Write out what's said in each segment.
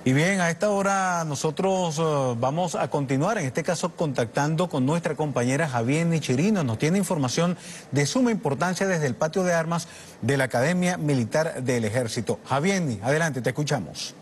Y bien, a esta hora nosotros vamos a continuar, en este caso contactando con nuestra compañera Javienny Chirino. Nos tiene información de suma importancia desde el patio de armas de la Academia Militar del Ejército. Javienny, adelante, te escuchamos.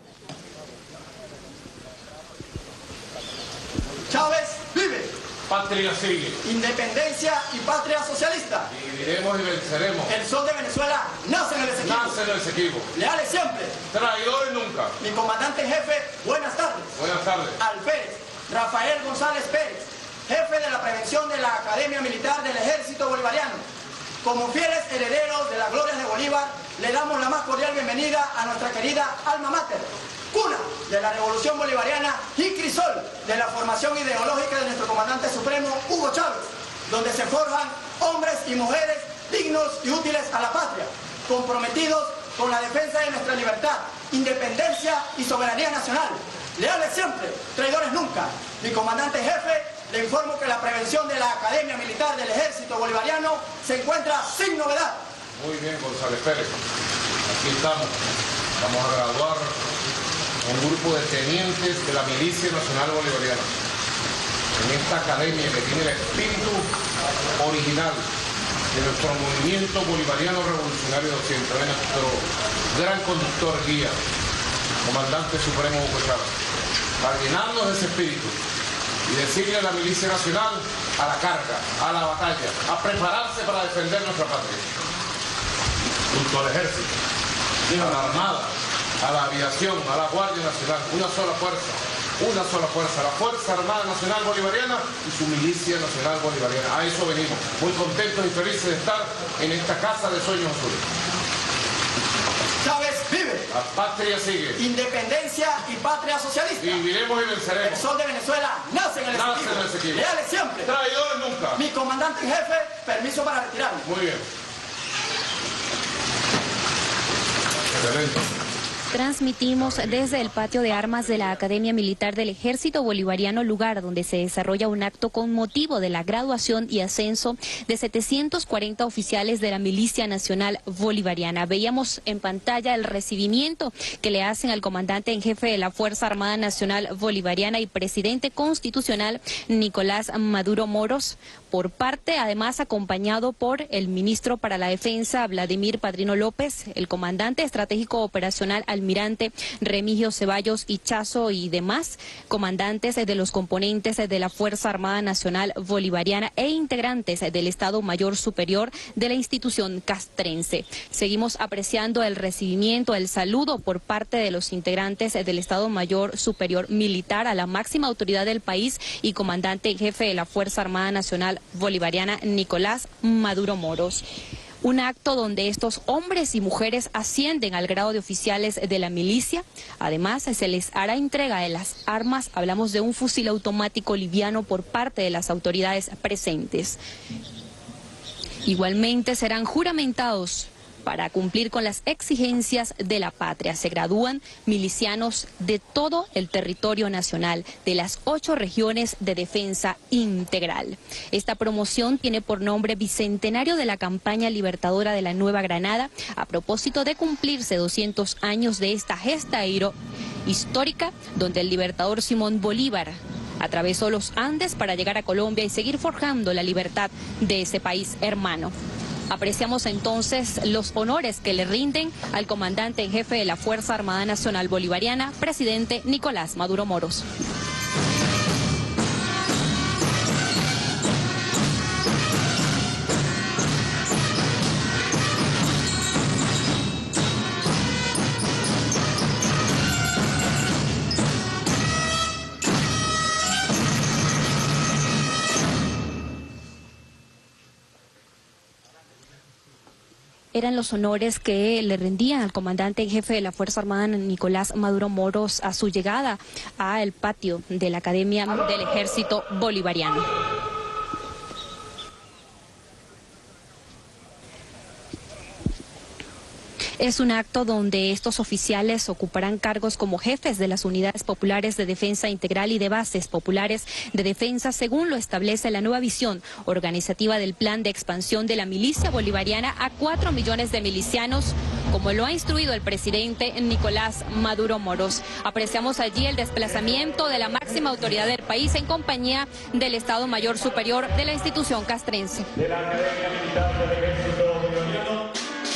Chávez vive. Patria sigue. Independencia y patria socialista. Viviremos y venceremos. El sol de Venezuela nace en el Esequibo. Nace en el Esequibo. Leales siempre. Traidores nunca. Mi comandante en jefe, buenas tardes. Buenas tardes. Alférez Rafael González Pérez, jefe de la prevención de la Academia Militar del Ejército Bolivariano. Como fieles herederos de las glorias de Bolívar, le damos la más cordial bienvenida a nuestra querida alma mater, cuna de la Revolución Bolivariana y crisol de la formación ideológica de nuestro comandante supremo Hugo Chávez, donde se forjan hombres y mujeres dignos y útiles a la patria, comprometidos con la defensa de nuestra libertad, independencia y soberanía nacional. Leales siempre, traidores nunca. Mi comandante jefe, le informo que la prevención de la Academia Militar del Ejército Bolivariano se encuentra sin novedad. Muy bien, González Pérez. Aquí estamos. Vamos a graduar un grupo de tenientes de la Milicia Nacional Bolivariana. En esta academia que tiene el espíritu original de nuestro movimiento bolivariano revolucionario de Occidente, de nuestro gran conductor guía, comandante supremo Hugo Chávez, para llenarnos de ese espíritu y decirle a la Milicia Nacional a la carga, a la batalla, a prepararse para defender nuestra patria. Junto al ejército, a la armada, a la aviación, a la Guardia Nacional, una sola fuerza, la Fuerza Armada Nacional Bolivariana y su Milicia Nacional Bolivariana. A eso venimos, muy contentos y felices de estar en esta casa de sueños azules. Chávez vive. La patria sigue. Independencia y patria socialista. Viviremos y venceremos. El sol de Venezuela nace en el Esequibo. Leales siempre. Traidores nunca. Mi comandante en jefe, permiso para retirarme. Muy bien. Excelente. Transmitimos desde el patio de armas de la Academia Militar del Ejército Bolivariano, lugar donde se desarrolla un acto con motivo de la graduación y ascenso de 740 oficiales de la Milicia Nacional Bolivariana. Veíamos en pantalla el recibimiento que le hacen al comandante en jefe de la Fuerza Armada Nacional Bolivariana y presidente constitucional Nicolás Maduro Moros, por parte, además acompañado por el ministro para la Defensa Vladimir Padrino López, el comandante estratégico operacional almirante Remigio Ceballos Ichazo y demás comandantes de los componentes de la Fuerza Armada Nacional Bolivariana e integrantes del Estado Mayor Superior de la institución castrense. Seguimos apreciando el recibimiento, el saludo por parte de los integrantes del Estado Mayor Superior Militar a la máxima autoridad del país y comandante en jefe de la Fuerza Armada Nacional Bolivariana Nicolás Maduro Moros. Un acto donde estos hombres y mujeres ascienden al grado de oficiales de la milicia. Además, se les hará entrega de las armas. Hablamos de un fusil automático liviano por parte de las autoridades presentes. Igualmente serán juramentados para cumplir con las exigencias de la patria. Se gradúan milicianos de todo el territorio nacional, de las 8 regiones de defensa integral. Esta promoción tiene por nombre Bicentenario de la Campaña Libertadora de la Nueva Granada, a propósito de cumplirse 200 años de esta gesta histórica, donde el libertador Simón Bolívar atravesó los Andes para llegar a Colombia y seguir forjando la libertad de ese país hermano. Apreciamos entonces los honores que le rinden al comandante en jefe de la Fuerza Armada Nacional Bolivariana, presidente Nicolás Maduro Moros. Eran los honores que le rendían al comandante en jefe de la Fuerza Armada Nicolás Maduro Moros a su llegada al patio de la Academia del Ejército Bolivariano. Es un acto donde estos oficiales ocuparán cargos como jefes de las unidades populares de defensa integral y de bases populares de defensa, según lo establece la nueva visión organizativa del plan de expansión de la milicia bolivariana a 4 millones de milicianos como lo ha instruido el presidente Nicolás Maduro Moros. Apreciamos allí el desplazamiento de la máxima autoridad del país en compañía del Estado Mayor Superior de la institución castrense. De la Academia Militar del Ejército Bolivariano,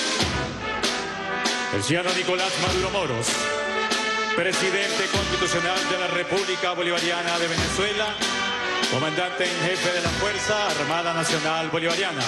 el ciudadano Nicolás Maduro Moros, presidente constitucional de la República Bolivariana de Venezuela, comandante en jefe de la Fuerza Armada Nacional Bolivariana,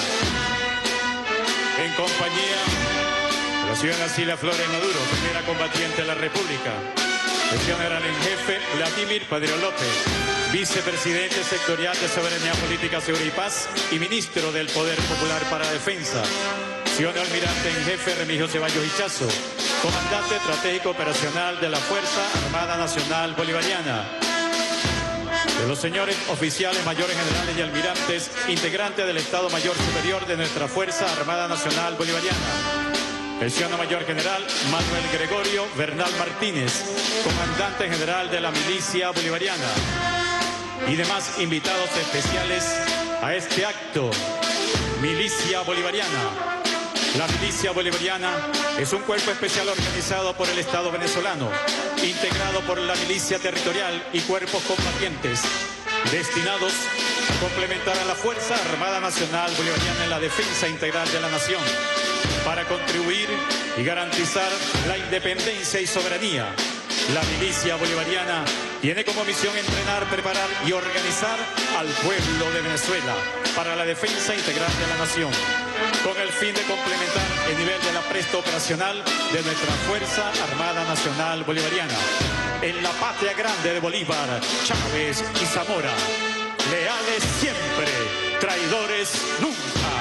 en compañía de la ciudadana Cilia Flores Maduro, primera combatiente de la República, el general en jefe Vladimir Padrino López, vicepresidente sectorial de Soberanía Política, Seguridad y Paz y ministro del Poder Popular para la Defensa, señor almirante en jefe Remigio Ceballos Ichazo, comandante estratégico operacional de la Fuerza Armada Nacional Bolivariana, de los señores oficiales, mayores generales y almirantes, integrantes del Estado Mayor Superior de nuestra Fuerza Armada Nacional Bolivariana, el ciudadano mayor general Manuel Gregorio Bernal Martínez, comandante general de la milicia bolivariana, y demás invitados especiales a este acto. Milicia Bolivariana. La milicia bolivariana es un cuerpo especial organizado por el Estado venezolano, integrado por la milicia territorial y cuerpos combatientes, destinados a complementar a la Fuerza Armada Nacional Bolivariana en la defensa integral de la nación, para contribuir y garantizar la independencia y soberanía. La milicia bolivariana tiene como misión entrenar, preparar y organizar al pueblo de Venezuela para la defensa integral de la nación, con el fin de complementar el nivel de la presta operacional de nuestra Fuerza Armada Nacional Bolivariana. En la patria grande de Bolívar, Chávez y Zamora, leales siempre, traidores nunca.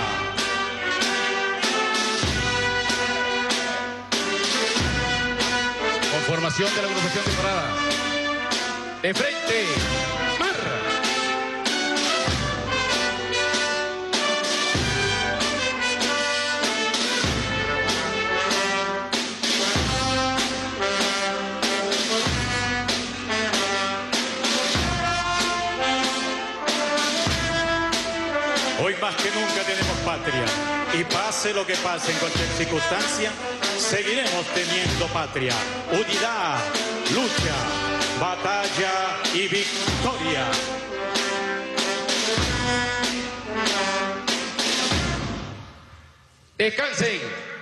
Conformación de la agrupación de parada. De frente, marra. Hoy más que nunca tenemos patria, y pase lo que pase en cualquier circunstancia, seguiremos teniendo patria, unidad, lucha, batalla y victoria. Descansen.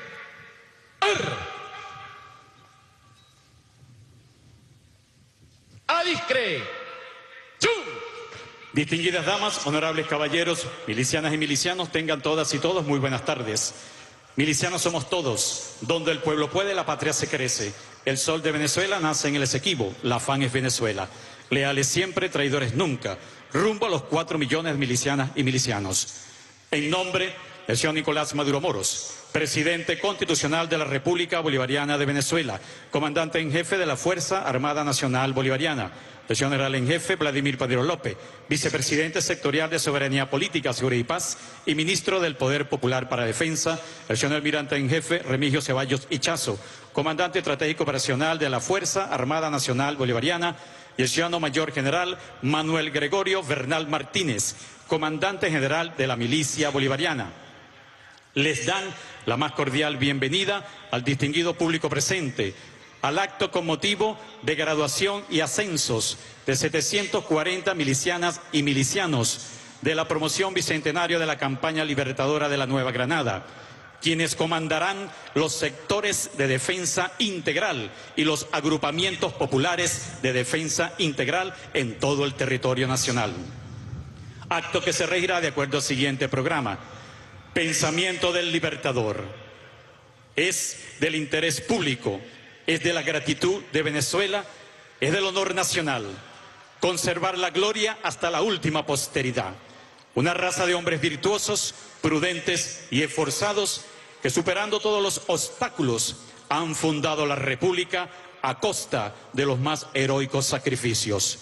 Adiscre. ¡Chum! Distinguidas damas, honorables caballeros, milicianas y milicianos, tengan todas y todos muy buenas tardes. Milicianos somos todos. Donde el pueblo puede, la patria se crece. El sol de Venezuela nace en el Esequibo. La afán es Venezuela. Leales siempre, traidores nunca. Rumbo a los 4 millones de milicianas y milicianos. En nombre del señor Nicolás Maduro Moros, presidente constitucional de la República Bolivariana de Venezuela, comandante en jefe de la Fuerza Armada Nacional Bolivariana, el señor general en jefe Vladimir Padrino López, vicepresidente sectorial de Soberanía Política, Seguridad y Paz y ministro del Poder Popular para la Defensa, el señor almirante en jefe Remigio Ceballos Ichazo, comandante estratégico operacional de la Fuerza Armada Nacional Bolivariana, y el ciudadano mayor general Manuel Gregorio Bernal Martínez, comandante general de la milicia bolivariana. Les dan la más cordial bienvenida al distinguido público presente al acto con motivo de graduación y ascensos de 740 milicianas y milicianos de la promoción bicentenario de la campaña libertadora de la Nueva Granada, quienes comandarán los sectores de defensa integral y los agrupamientos populares de defensa integral en todo el territorio nacional. Acto que se regirá de acuerdo al siguiente programa. Pensamiento del libertador. Es del interés público, es de la gratitud de Venezuela, es del honor nacional. Conservar la gloria hasta la última posteridad. Una raza de hombres virtuosos, prudentes y esforzados que, superando todos los obstáculos, han fundado la República a costa de los más heroicos sacrificios.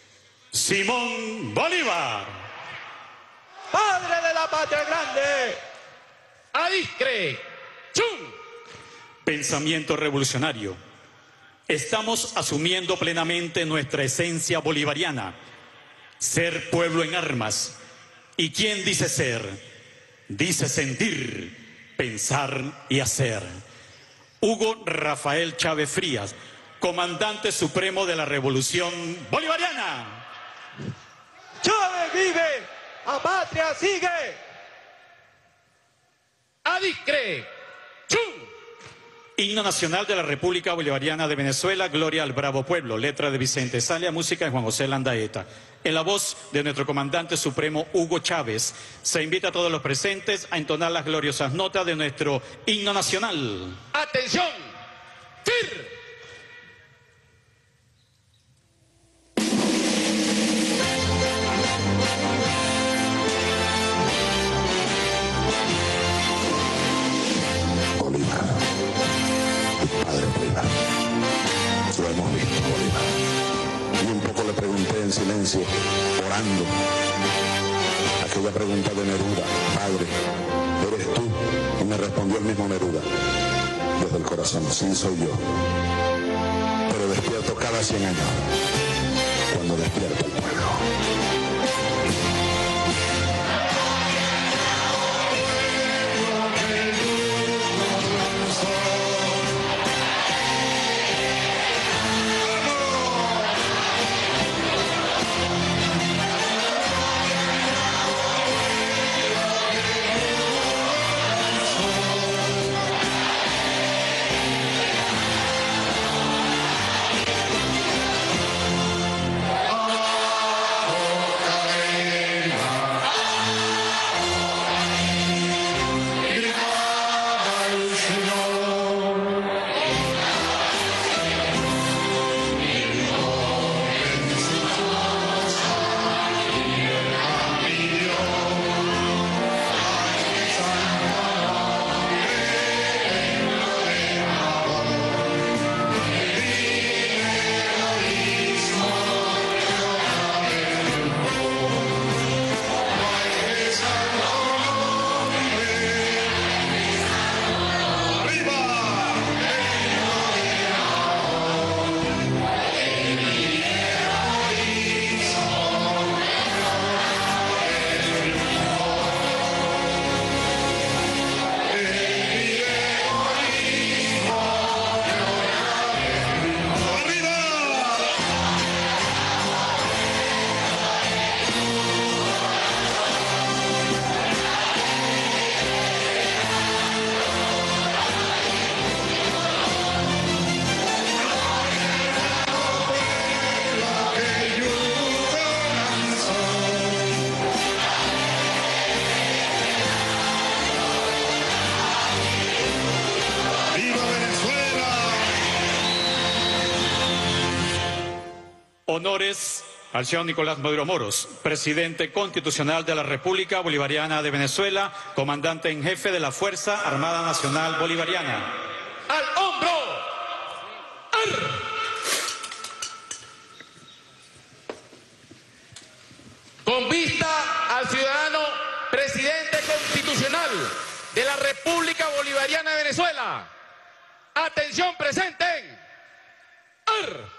Simón Bolívar. Padre de la patria grande. Adiscre. ¡Chum! Pensamiento revolucionario. Estamos asumiendo plenamente nuestra esencia bolivariana, ser pueblo en armas. ¿Y quién dice ser? Dice sentir, pensar y hacer. Hugo Rafael Chávez Frías, comandante supremo de la Revolución Bolivariana. Chávez vive, a patria sigue. Adicre. Chum. Himno nacional de la República Bolivariana de Venezuela, Gloria al Bravo Pueblo, letra de Vicente Salia, música de Juan José Landaeta. En la voz de nuestro comandante supremo Hugo Chávez, se invita a todos los presentes a entonar las gloriosas notas de nuestro himno nacional. Atención. Fir. Bolívar, tu padre Bolívar, lo hemos visto, Bolívar. Y un poco le pregunté en silencio, orando, aquella pregunta de Neruda: Padre, ¿eres tú? Y me respondió el mismo Neruda, desde el corazón: sí, soy yo. Pero despierto cada 100 años, cuando despierta el pueblo. Honores al señor Nicolás Maduro Moros, presidente constitucional de la República Bolivariana de Venezuela, comandante en jefe de la Fuerza Armada Nacional Bolivariana. Al hombro. Ar. Con vista al ciudadano presidente constitucional de la República Bolivariana de Venezuela. Atención, presenten. Ar.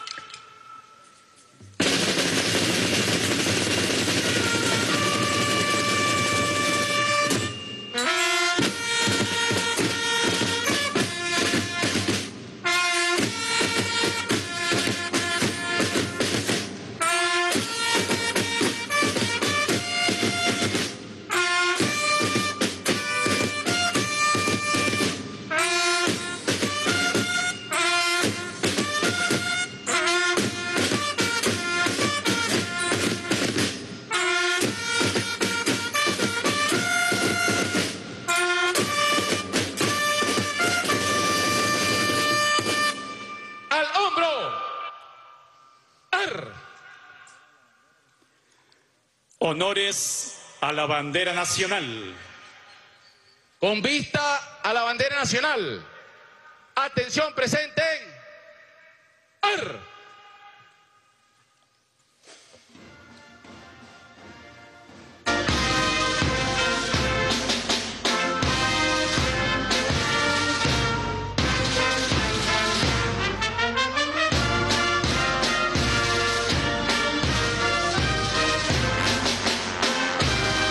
Honores a la bandera nacional. Con vista a la bandera nacional. Atención, presenten. Ar.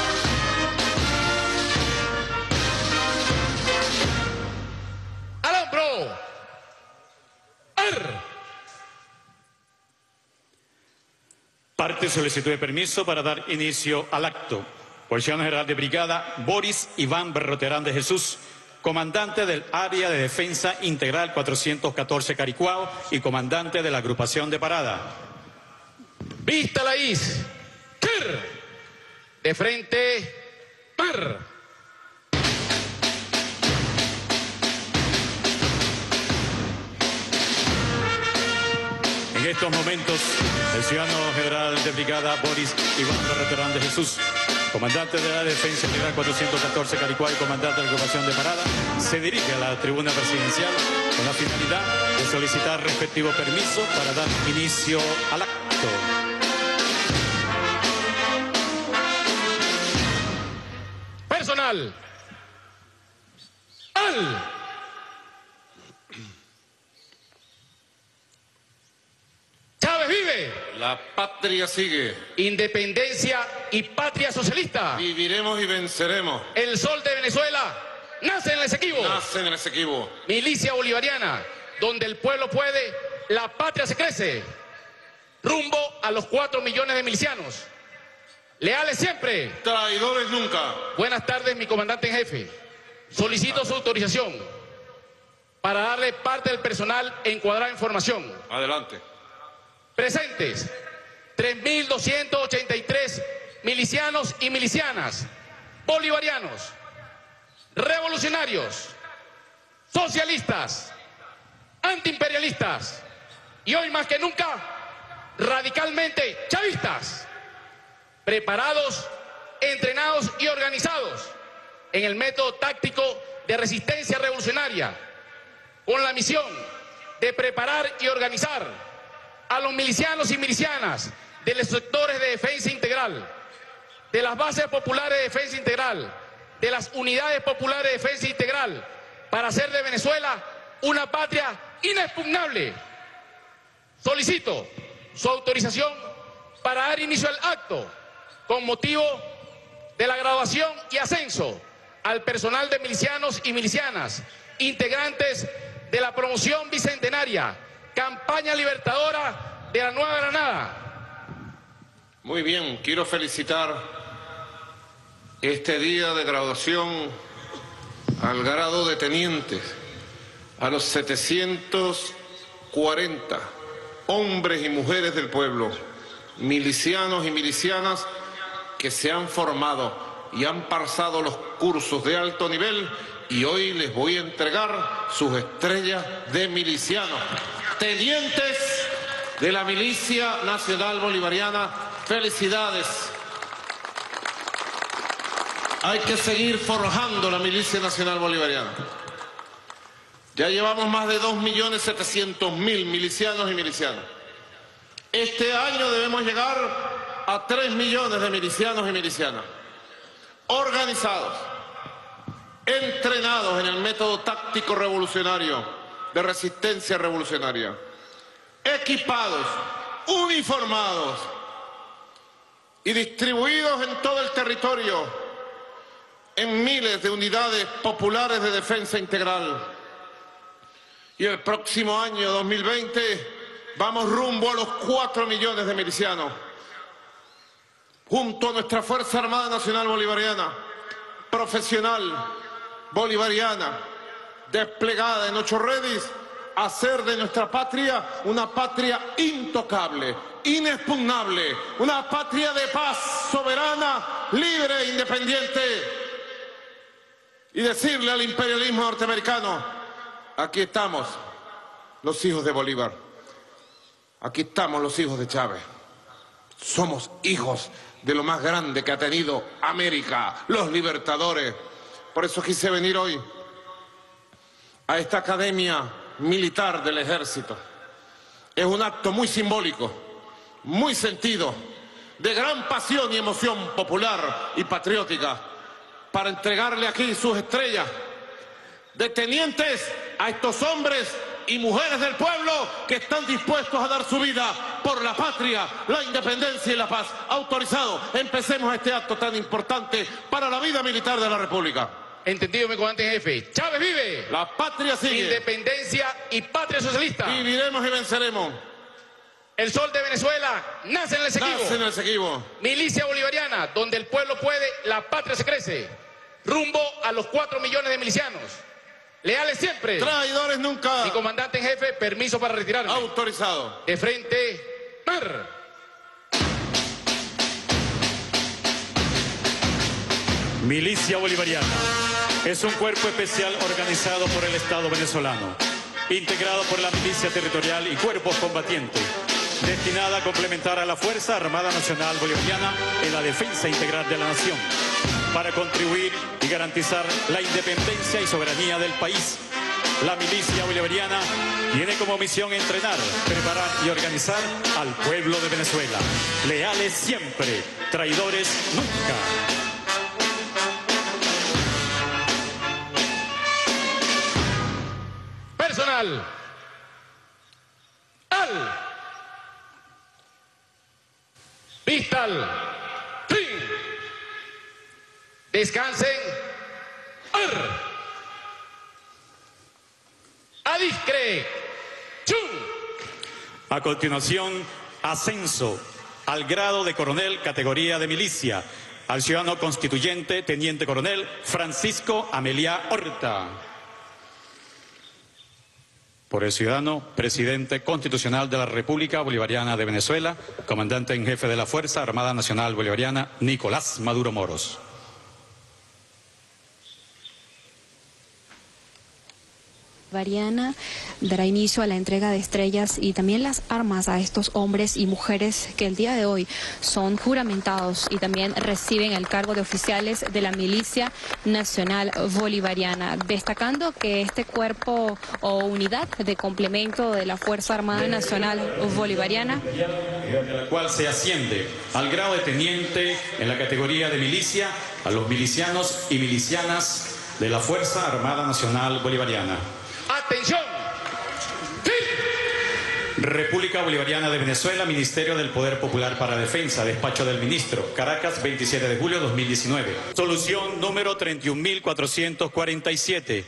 Al hombro. Parte solicitud de permiso para dar inicio al acto. Policía General de Brigada, Boris Iván Berroterán de Jesús, comandante del Área de Defensa Integral 414 Caricuao y comandante de la agrupación de parada. Vista la is. ¡Kir! De frente, par. En estos momentos, el ciudadano general de brigada Boris Iván Berroterán de Jesús, comandante de la Defensa Integral 414 Caricuao y comandante de la agrupación de parada, se dirige a la tribuna presidencial con la finalidad de solicitar respectivo permiso para dar inicio al acto. Personal. Al. Chávez vive. La patria sigue. Independencia y patria socialista. Viviremos y venceremos. El sol de Venezuela nace en el Esequibo. Nace en el Esequibo. Milicia bolivariana, donde el pueblo puede, la patria se crece. Rumbo a los 4 millones de milicianos. Leales siempre. Traidores nunca. Buenas tardes, mi comandante en jefe. Solicito su autorización para darle parte del personal encuadrado en formación. Adelante. Presentes, 3.283 milicianos y milicianas, bolivarianos, revolucionarios, socialistas, antiimperialistas y hoy más que nunca, radicalmente chavistas, preparados, entrenados y organizados en el método táctico de resistencia revolucionaria, con la misión de preparar y organizar a los milicianos y milicianas de los sectores de defensa integral, de las bases populares de defensa integral, de las unidades populares de defensa integral, para hacer de Venezuela una patria inexpugnable. Solicito su autorización para dar inicio al acto con motivo de la graduación y ascenso al personal de milicianos y milicianas, integrantes de la promoción bicentenaria, campaña libertadora de la Nueva Granada. Muy bien, quiero felicitar este día de graduación al grado de tenientes, a los 740 hombres y mujeres del pueblo, milicianos y milicianas que se han formado y han pasado los cursos de alto nivel y hoy les voy a entregar sus estrellas de milicianos. Tenientes de la Milicia Nacional Bolivariana, felicidades. Hay que seguir forjando la Milicia Nacional Bolivariana. Ya llevamos más de 2.700.000 milicianos y milicianas. Este año debemos llegar a 3 millones de milicianos y milicianas, organizados, entrenados en el método táctico revolucionario, de resistencia revolucionaria, equipados, uniformados y distribuidos en todo el territorio en miles de unidades populares de defensa integral. Y el próximo año 2020 vamos rumbo a los 4 millones de milicianos, junto a nuestra Fuerza Armada Nacional Bolivariana, profesional, bolivariana, desplegada en 8 redes, hacer de nuestra patria una patria intocable, inexpugnable, una patria de paz, soberana, libre e independiente. Y decirle al imperialismo norteamericano, aquí estamos los hijos de Bolívar, aquí estamos los hijos de Chávez, somos hijos de lo más grande que ha tenido América, los libertadores. Por eso quise venir hoy a esta academia militar del ejército. Es un acto muy simbólico, muy sentido, de gran pasión y emoción popular y patriótica, para entregarle aquí sus estrellas de tenientes a estos hombres y mujeres del pueblo que están dispuestos a dar su vida por la patria, la independencia y la paz. Autorizado, empecemos este acto tan importante para la vida militar de la República. Entendido, mi comandante en jefe. Chávez vive. La patria sigue. Independencia y patria socialista. Viviremos y venceremos. El sol de Venezuela nace en el Esequibo. Nace en el Esequibo. Milicia bolivariana, donde el pueblo puede, la patria se crece. Rumbo a los 4 millones de milicianos. Leales siempre. Traidores nunca. Mi comandante en jefe, permiso para retirarme. Autorizado. De frente, mar. Milicia Bolivariana es un cuerpo especial organizado por el Estado venezolano, integrado por la Milicia Territorial y cuerpos combatientes, destinada a complementar a la Fuerza Armada Nacional Bolivariana en la defensa integral de la nación, para contribuir y garantizar la independencia y soberanía del país. La Milicia Bolivariana tiene como misión entrenar, preparar y organizar al pueblo de Venezuela. Leales siempre, traidores nunca. Personal. Al. Vistal. Fin. Descansen. Ar. Adiscre. Chun. A continuación, ascenso al grado de coronel, categoría de milicia, al ciudadano constituyente, teniente coronel Francisco Amelia Horta. Por el ciudadano, presidente constitucional de la República Bolivariana de Venezuela, comandante en jefe de la Fuerza Armada Nacional Bolivariana, Nicolás Maduro Moros. Bolivariana dará inicio a la entrega de estrellas y también las armas a estos hombres y mujeres que el día de hoy son juramentados y también reciben el cargo de oficiales de la Milicia Nacional Bolivariana, destacando que este cuerpo o unidad de complemento de la Fuerza Armada Nacional Bolivariana, la cual se asciende al grado de teniente en la categoría de milicia a los milicianos y milicianas de la Fuerza Armada Nacional Bolivariana. Atención. República Bolivariana de Venezuela, Ministerio del Poder Popular para Defensa, Despacho del Ministro, Caracas, 27 de julio de 2019. Solución número 31.447.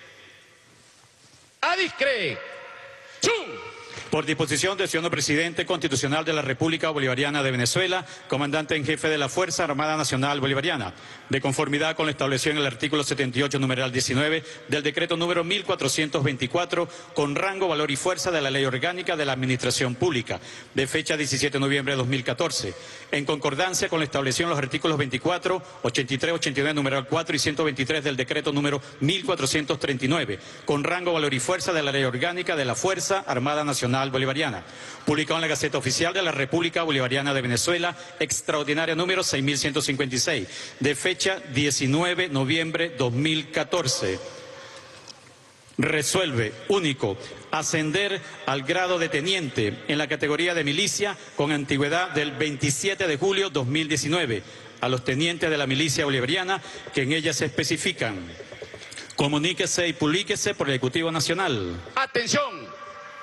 Adiscre. Chun. Por disposición del ciudadano presidente constitucional de la República Bolivariana de Venezuela, comandante en jefe de la Fuerza Armada Nacional Bolivariana, de conformidad con lo establecido en el artículo 78, numeral 19, del decreto número 1424, con rango, valor y fuerza de la Ley Orgánica de la Administración Pública, de fecha 17 de noviembre de 2014, en concordancia con lo establecido en los artículos 24, 83, 89, numeral 4 y 123 del decreto número 1439, con rango, valor y fuerza de la Ley Orgánica de la Fuerza Armada Nacional Bolivariana, publicado en la Gaceta Oficial de la República Bolivariana de Venezuela, extraordinaria número 6156, de fecha 19 de noviembre 2014. Resuelve, único, ascender al grado de teniente en la categoría de milicia con antigüedad del 27 de julio 2019 a los tenientes de la milicia bolivariana que en ella se especifican. Comuníquese y publíquese por el Ejecutivo Nacional. Atención.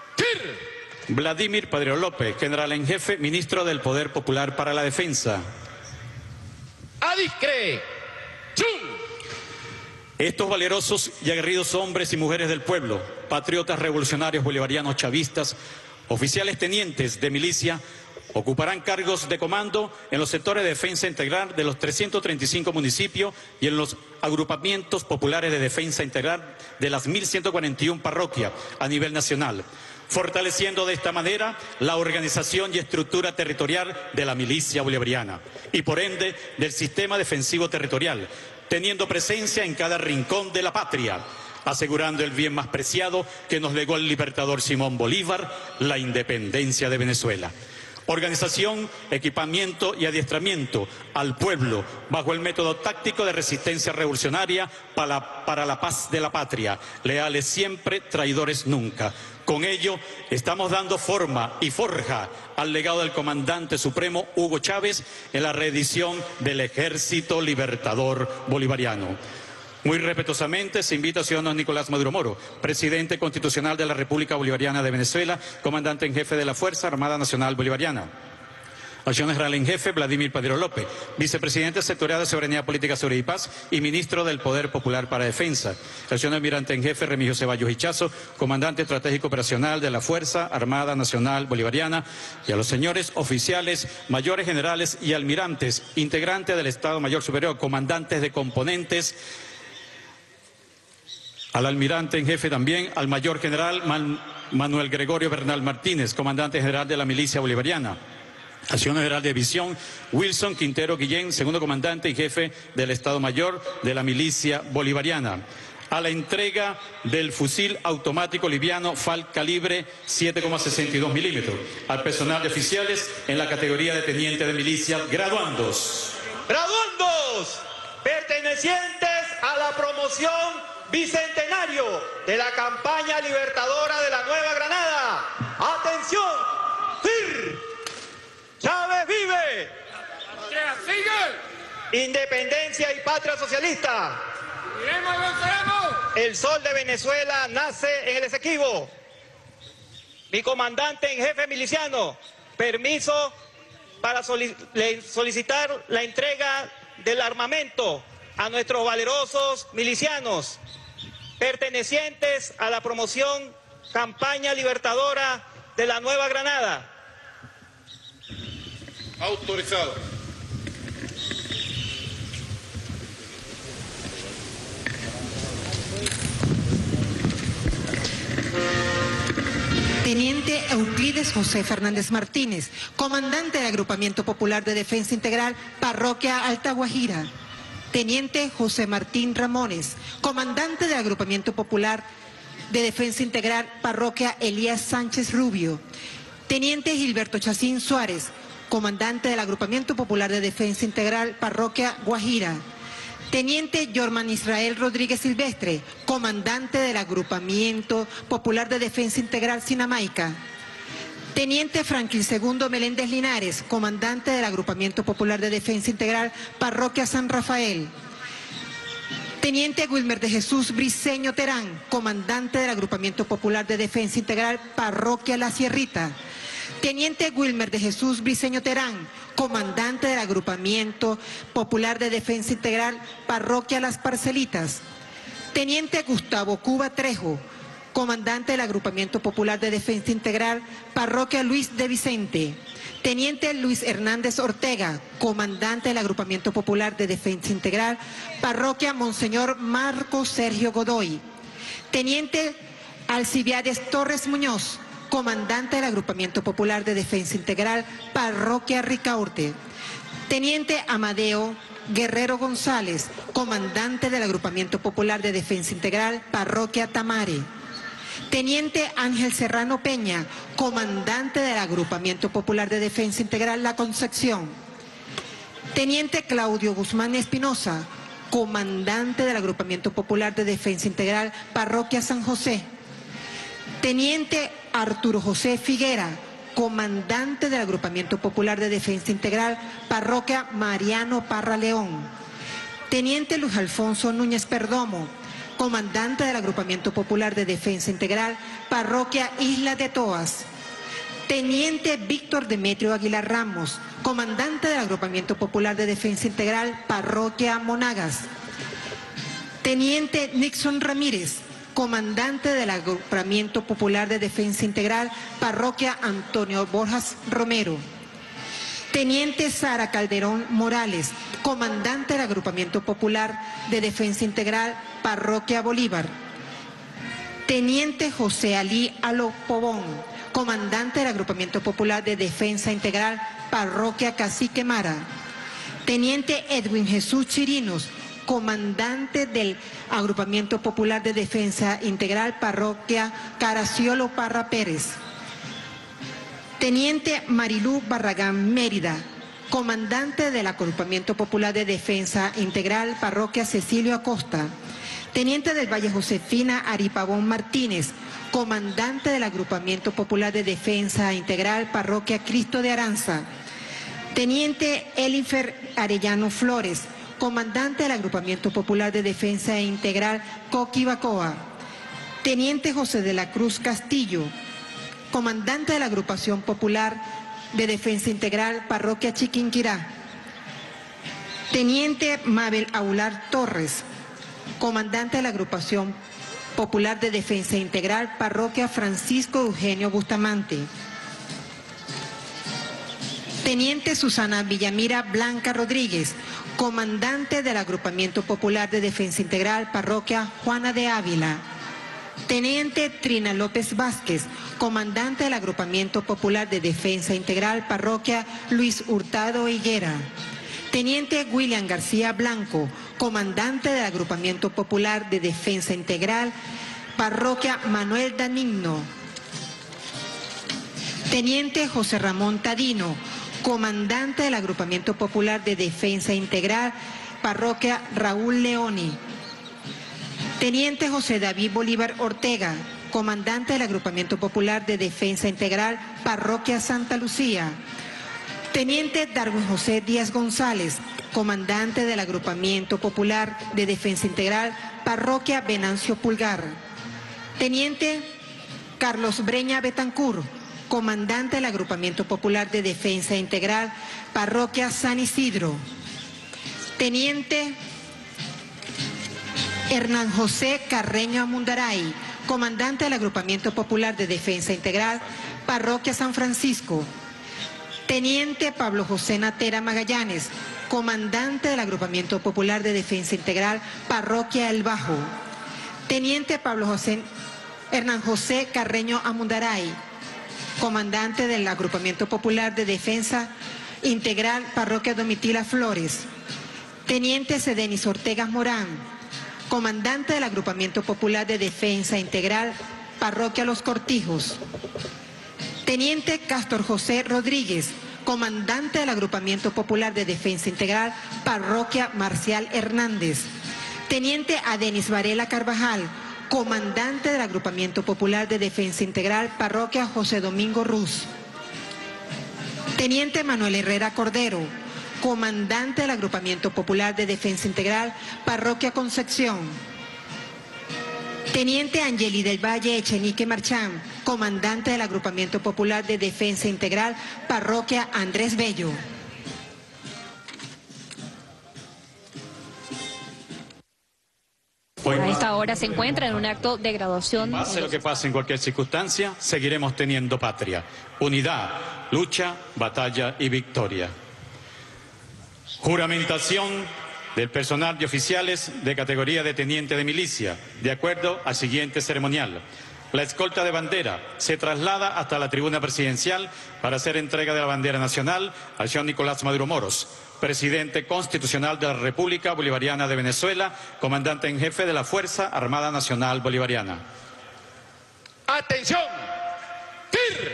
Vladimir Padrero López, general en jefe, ministro del Poder Popular para la Defensa. Adiscre. Chun. Estos valerosos y aguerridos hombres y mujeres del pueblo, patriotas revolucionarios bolivarianos chavistas, oficiales tenientes de milicia, ocuparán cargos de comando en los sectores de defensa integral de los 335 municipios y en los agrupamientos populares de defensa integral de las 1.141 parroquias a nivel nacional, fortaleciendo de esta manera la organización y estructura territorial de la milicia bolivariana y por ende del sistema defensivo territorial, teniendo presencia en cada rincón de la patria, asegurando el bien más preciado que nos legó el libertador Simón Bolívar, la independencia de Venezuela. Organización, equipamiento y adiestramiento al pueblo bajo el método táctico de resistencia revolucionaria para la paz de la patria, leales siempre, traidores nunca. Con ello estamos dando forma y forja al legado del comandante supremo Hugo Chávez en la reedición del Ejército Libertador Bolivariano. Muy respetuosamente se invita al ciudadano Nicolás Maduro Moro, presidente constitucional de la República Bolivariana de Venezuela, comandante en jefe de la Fuerza Armada Nacional Bolivariana, Acción General en Jefe, Vladimir Padrón López, Vicepresidente Sectorial de Soberanía Política, Seguridad y Paz y Ministro del Poder Popular para Defensa. Acción Almirante en Jefe, Remigio Ceballos Hichazo, Comandante Estratégico Operacional de la Fuerza Armada Nacional Bolivariana. Y a los señores oficiales, mayores generales y almirantes, integrantes del Estado Mayor Superior, comandantes de componentes. Al almirante en jefe también, al mayor general Manuel Gregorio Bernal Martínez, comandante general de la milicia bolivariana. Acción General de División, Wilson Quintero Guillén, segundo comandante y jefe del Estado Mayor de la milicia bolivariana. A la entrega del fusil automático liviano FAL calibre 7,62 milímetros. Al personal de oficiales en la categoría de teniente de milicia, graduandos. Graduandos pertenecientes a la promoción bicentenario de la campaña libertadora de la Nueva Granada. ¡Atención! ¡FIR! ¡Chávez vive! ¡Sigue! Independencia y patria socialista. ¡Iremos y venceremos! El sol de Venezuela nace en el Esequibo. Mi comandante en jefe miliciano, permiso para solicitar la entrega del armamento a nuestros valerosos milicianos pertenecientes a la promoción campaña libertadora de la Nueva Granada. Autorizado. Teniente Euclides José Fernández Martínez, comandante del Agrupamiento Popular de Defensa Integral, Parroquia Alta Guajira. Teniente José Martín Ramones, comandante del Agrupamiento Popular de Defensa Integral, Parroquia Elías Sánchez Rubio. Teniente Gilberto Chacín Suárez, comandante del Agrupamiento Popular de Defensa Integral, Parroquia Guajira. Teniente Yorman Israel Rodríguez Silvestre, comandante del Agrupamiento Popular de Defensa Integral, Sinamaica. Teniente Franklin II Meléndez Linares, comandante del Agrupamiento Popular de Defensa Integral, Parroquia San Rafael. Teniente Wilmer de Jesús Briceño Terán, comandante del Agrupamiento Popular de Defensa Integral, Parroquia La Sierrita. Teniente Wilmer de Jesús Briceño Terán, comandante del Agrupamiento Popular de Defensa Integral, Parroquia Las Parcelitas. Teniente Gustavo Cuba Trejo, comandante del Agrupamiento Popular de Defensa Integral, Parroquia Luis de Vicente. Teniente Luis Hernández Ortega, comandante del Agrupamiento Popular de Defensa Integral, Parroquia Monseñor Marco Sergio Godoy. Teniente Alcibiades Torres Muñoz, comandante del Agrupamiento Popular de Defensa Integral, Parroquia Ricaurte. Teniente Amadeo Guerrero González, comandante del Agrupamiento Popular de Defensa Integral, Parroquia Tamare. Teniente Ángel Serrano Peña, comandante del Agrupamiento Popular de Defensa Integral, La Concepción. Teniente Claudio Guzmán Espinosa, comandante del Agrupamiento Popular de Defensa Integral, Parroquia San José. Teniente Arturo José Figuera, comandante del Agrupamiento Popular de Defensa Integral, Parroquia Mariano Parra León. Teniente Luis Alfonso Núñez Perdomo, comandante del Agrupamiento Popular de Defensa Integral, Parroquia Isla de Toas. Teniente Víctor Demetrio Aguilar Ramos, comandante del Agrupamiento Popular de Defensa Integral, Parroquia Monagas. Teniente Nixon Ramírez, comandante del Agrupamiento Popular de Defensa Integral, Parroquia Antonio Borjas Romero. Teniente Sara Calderón Morales, comandante del Agrupamiento Popular de Defensa Integral, Parroquia Bolívar. Teniente José Alí Alopobón, comandante del Agrupamiento Popular de Defensa Integral, Parroquia Cacique Mara. Teniente Edwin Jesús Chirinos, comandante del Agrupamiento Popular de Defensa Integral, Parroquia Caraciolo Parra Pérez. Teniente Marilú Barragán Mérida, comandante del Agrupamiento Popular de Defensa Integral, Parroquia Cecilio Acosta. Teniente del Valle Josefina Aripabón Martínez, comandante del Agrupamiento Popular de Defensa Integral, Parroquia Cristo de Aranza. Teniente Elifer Arellano Flores, comandante del Agrupamiento Popular de Defensa Integral, Coquibacoa. Teniente José de la Cruz Castillo, comandante de la Agrupación Popular de Defensa Integral, Parroquia Chiquinquirá. Teniente Mabel Aular Torres, comandante de la Agrupación Popular de Defensa Integral, Parroquia Francisco Eugenio Bustamante. Teniente Susana Villamira Blanca Rodríguez, comandante del Agrupamiento Popular de Defensa Integral, Parroquia Juana de Ávila. Teniente Trina López Vázquez, comandante del Agrupamiento Popular de Defensa Integral, Parroquia Luis Hurtado Higuera. Teniente William García Blanco, comandante del Agrupamiento Popular de Defensa Integral, Parroquia Manuel Danigno. Teniente José Ramón Tadino, comandante del Agrupamiento Popular de Defensa Integral, Parroquia Raúl Leoni. Teniente José David Bolívar Ortega, comandante del Agrupamiento Popular de Defensa Integral, Parroquia Santa Lucía. Teniente Darwin José Díaz González, comandante del Agrupamiento Popular de Defensa Integral, Parroquia Venancio Pulgar. Teniente Carlos Breña Betancur, comandante del Agrupamiento Popular de Defensa Integral, Parroquia San Isidro. Teniente Hernán José Carreño Amundaray, comandante del Agrupamiento Popular de Defensa Integral, Parroquia San Francisco. Teniente Pablo José Natera Magallanes, comandante del Agrupamiento Popular de Defensa Integral, Parroquia El Bajo. Teniente Hernán José Carreño Amundaray, comandante del Agrupamiento Popular de Defensa Integral, Parroquia Domitila Flores. Teniente Cedenis Ortega Morán, comandante del Agrupamiento Popular de Defensa Integral, Parroquia Los Cortijos. Teniente Castor José Rodríguez, comandante del Agrupamiento Popular de Defensa Integral, Parroquia Marcial Hernández. Teniente Adenis Varela Carvajal, comandante del Agrupamiento Popular de Defensa Integral, Parroquia José Domingo Ruz. Teniente Manuel Herrera Cordero, comandante del Agrupamiento Popular de Defensa Integral, Parroquia Concepción. Teniente Angeli del Valle Echenique Marchán, comandante del Agrupamiento Popular de Defensa Integral, Parroquia Andrés Bello. A esta hora se encuentra en un acto de graduación. Pase lo que pase en cualquier circunstancia, seguiremos teniendo patria, unidad, lucha, batalla y victoria. Juramentación del personal y oficiales de categoría de teniente de milicia, de acuerdo al siguiente ceremonial. La escolta de bandera se traslada hasta la tribuna presidencial para hacer entrega de la bandera nacional al señor Nicolás Maduro Moros, presidente constitucional de la República Bolivariana de Venezuela, comandante en jefe de la Fuerza Armada Nacional Bolivariana. ¡Atención! ¡TIR!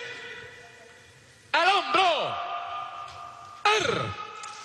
¡Al hombro! ¡Ar!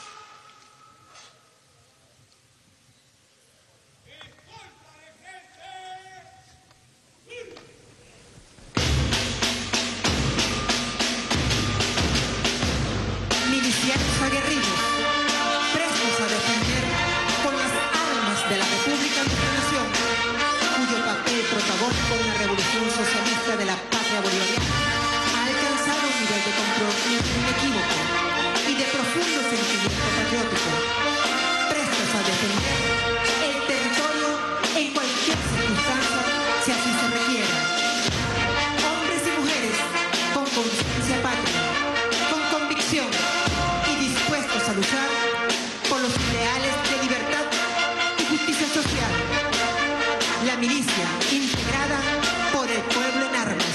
Milicianos aguerridos, prestos a defender con las armas de la República de nuestra nación, cuyo papel protagónico en la revolución socialista de la patria bolivariana ha alcanzado un nivel de compromiso inequívoco y de profundo sentimiento patriótico, prestos a defender el territorio en cualquier circunstancia, si así se requiera. Hombres y mujeres con conciencia patria, con convicción, a luchar por los ideales de libertad y justicia social. La milicia integrada por el pueblo en armas.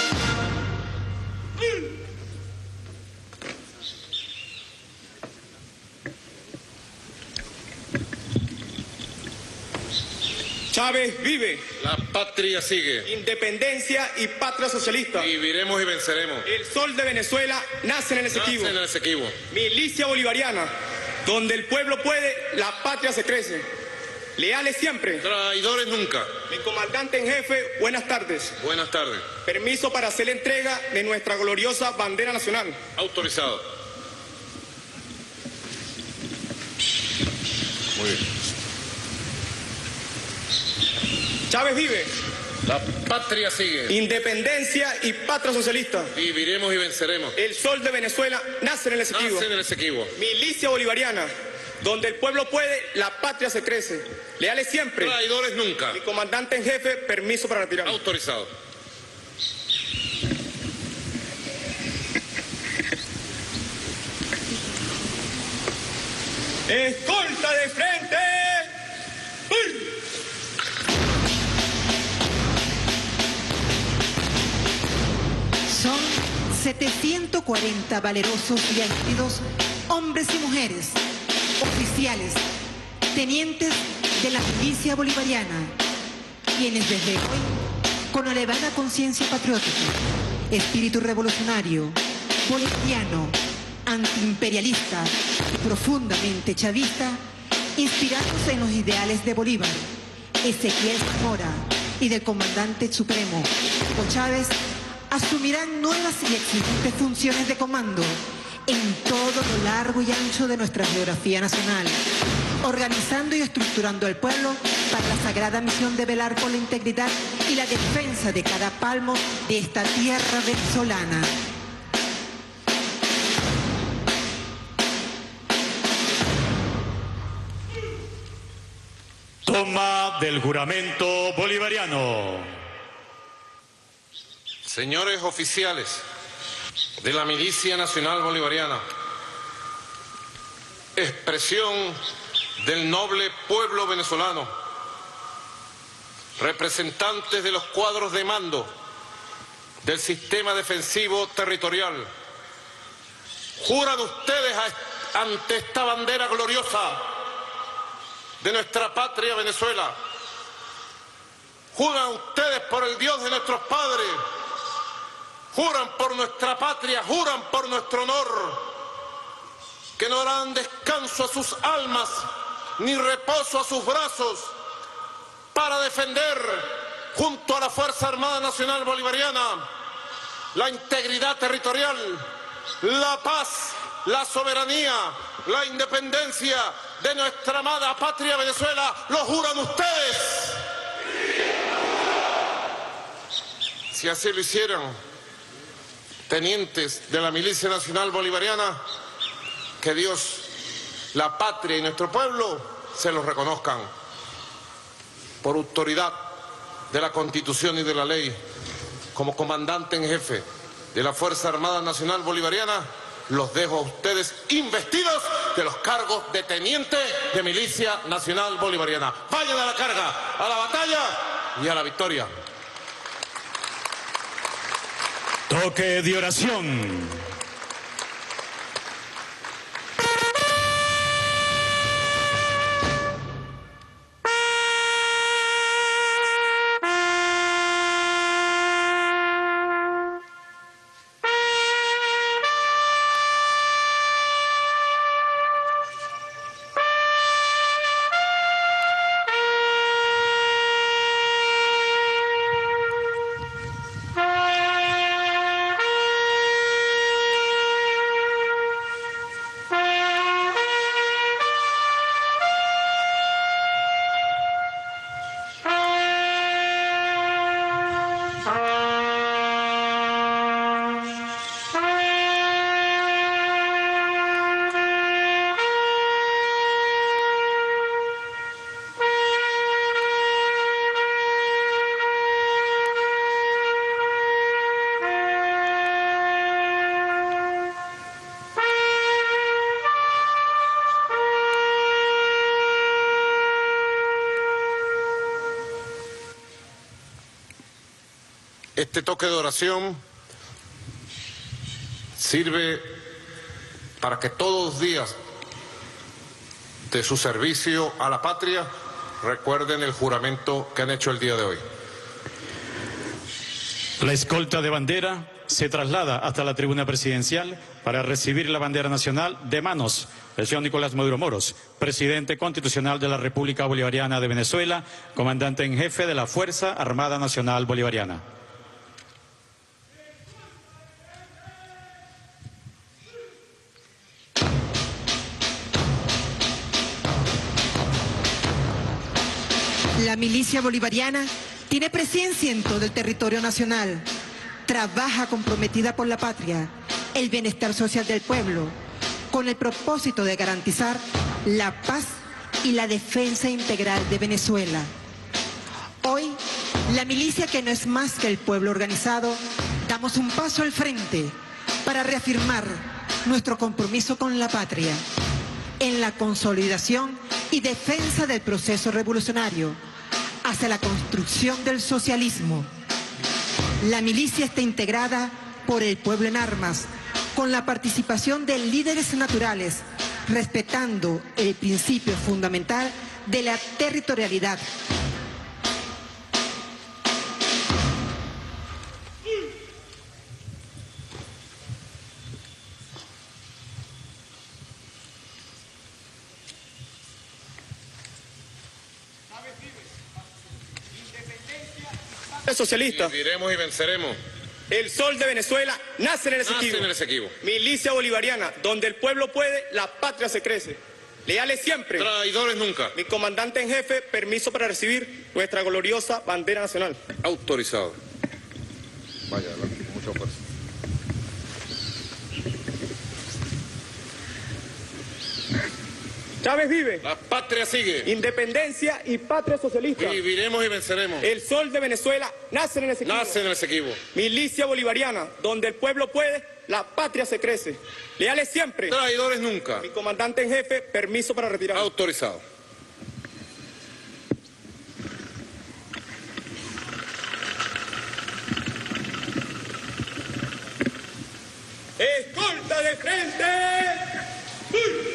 Chávez vive. La patria sigue. Independencia y patria socialista. Viviremos y venceremos. El sol de Venezuela nace en el Esequibo. Nace en el Esequibo. Milicia bolivariana. Donde el pueblo puede, la patria se crece. Leales siempre. Traidores nunca. Mi comandante en jefe, buenas tardes. Buenas tardes. Permiso para hacer la entrega de nuestra gloriosa bandera nacional. Autorizado. Muy bien. Chávez vive. La patria sigue. Independencia y patria socialista. Viviremos y venceremos. El sol de Venezuela nace en el Esequibo. Nace en el Esequibo. Milicia bolivariana. Donde el pueblo puede, la patria se crece. Leales siempre. Traidores nunca. Mi comandante en jefe, permiso para retirar. Autorizado. Escolta de frente. Son 740 valerosos y aguerridos hombres y mujeres, oficiales, tenientes de la milicia bolivariana, quienes desde hoy, con elevada conciencia patriótica, espíritu revolucionario, bolivariano, antiimperialista y profundamente chavista, inspirados en los ideales de Bolívar, Ezequiel Zamora y del comandante supremo Hugo Chávez, asumirán nuevas y exigentes funciones de comando en todo lo largo y ancho de nuestra geografía nacional, organizando y estructurando al pueblo para la sagrada misión de velar por la integridad y la defensa de cada palmo de esta tierra venezolana. Toma del juramento bolivariano. Señores oficiales de la Milicia Nacional Bolivariana, expresión del noble pueblo venezolano, representantes de los cuadros de mando del sistema defensivo territorial, juran ustedes ante esta bandera gloriosa de nuestra patria Venezuela, juran ustedes por el Dios de nuestros padres, juran por nuestra patria, juran por nuestro honor, que no darán descanso a sus almas ni reposo a sus brazos para defender junto a la Fuerza Armada Nacional Bolivariana la integridad territorial, la paz, la soberanía, la independencia de nuestra amada patria Venezuela. ¿Lo juran ustedes? Si así lo hicieran, tenientes de la Milicia Nacional Bolivariana, que Dios, la patria y nuestro pueblo se los reconozcan. Por autoridad de la Constitución y de la ley, como comandante en jefe de la Fuerza Armada Nacional Bolivariana, los dejo a ustedes investidos de los cargos de teniente de Milicia Nacional Bolivariana. Vayan a la carga, a la batalla y a la victoria. Toque de oración. Este toque de oración sirve para que todos los días de su servicio a la patria recuerden el juramento que han hecho el día de hoy. La escolta de bandera se traslada hasta la tribuna presidencial para recibir la bandera nacional de manos del señor Nicolás Maduro Moros, presidente constitucional de la República Bolivariana de Venezuela, comandante en jefe de la Fuerza Armada Nacional Bolivariana. La milicia bolivariana Tiene presencia en todo el territorio nacional. Trabaja comprometida por la patria, el bienestar social del pueblo, con el propósito de garantizar la paz y la defensa integral de Venezuela. Hoy, la milicia, que no es más que el pueblo organizado, damos un paso al frente para reafirmar nuestro compromiso con la patria en la consolidación y defensa del proceso revolucionario hacia la construcción del socialismo. La milicia está integrada por el pueblo en armas, con la participación de líderes naturales, respetando el principio fundamental de la territorialidad. Socialista. Viviremos y venceremos. El sol de Venezuela nace en el Esequibo. Milicia bolivariana, donde el pueblo puede, la patria se crece. Leales siempre. Traidores nunca. Mi comandante en jefe, permiso para recibir nuestra gloriosa bandera nacional. Autorizado. Vaya, adelante, con mucha fuerza. Chávez vive. La patria sigue. Independencia y patria socialista. Viviremos y venceremos. El sol de Venezuela nace en el Esequibo. Nace en el Esequibo. Milicia bolivariana, donde el pueblo puede, la patria se crece. Leales siempre. Traidores nunca. Mi comandante en jefe, permiso para retirar. Autorizado. ¡Escolta de frente! ¡Uy!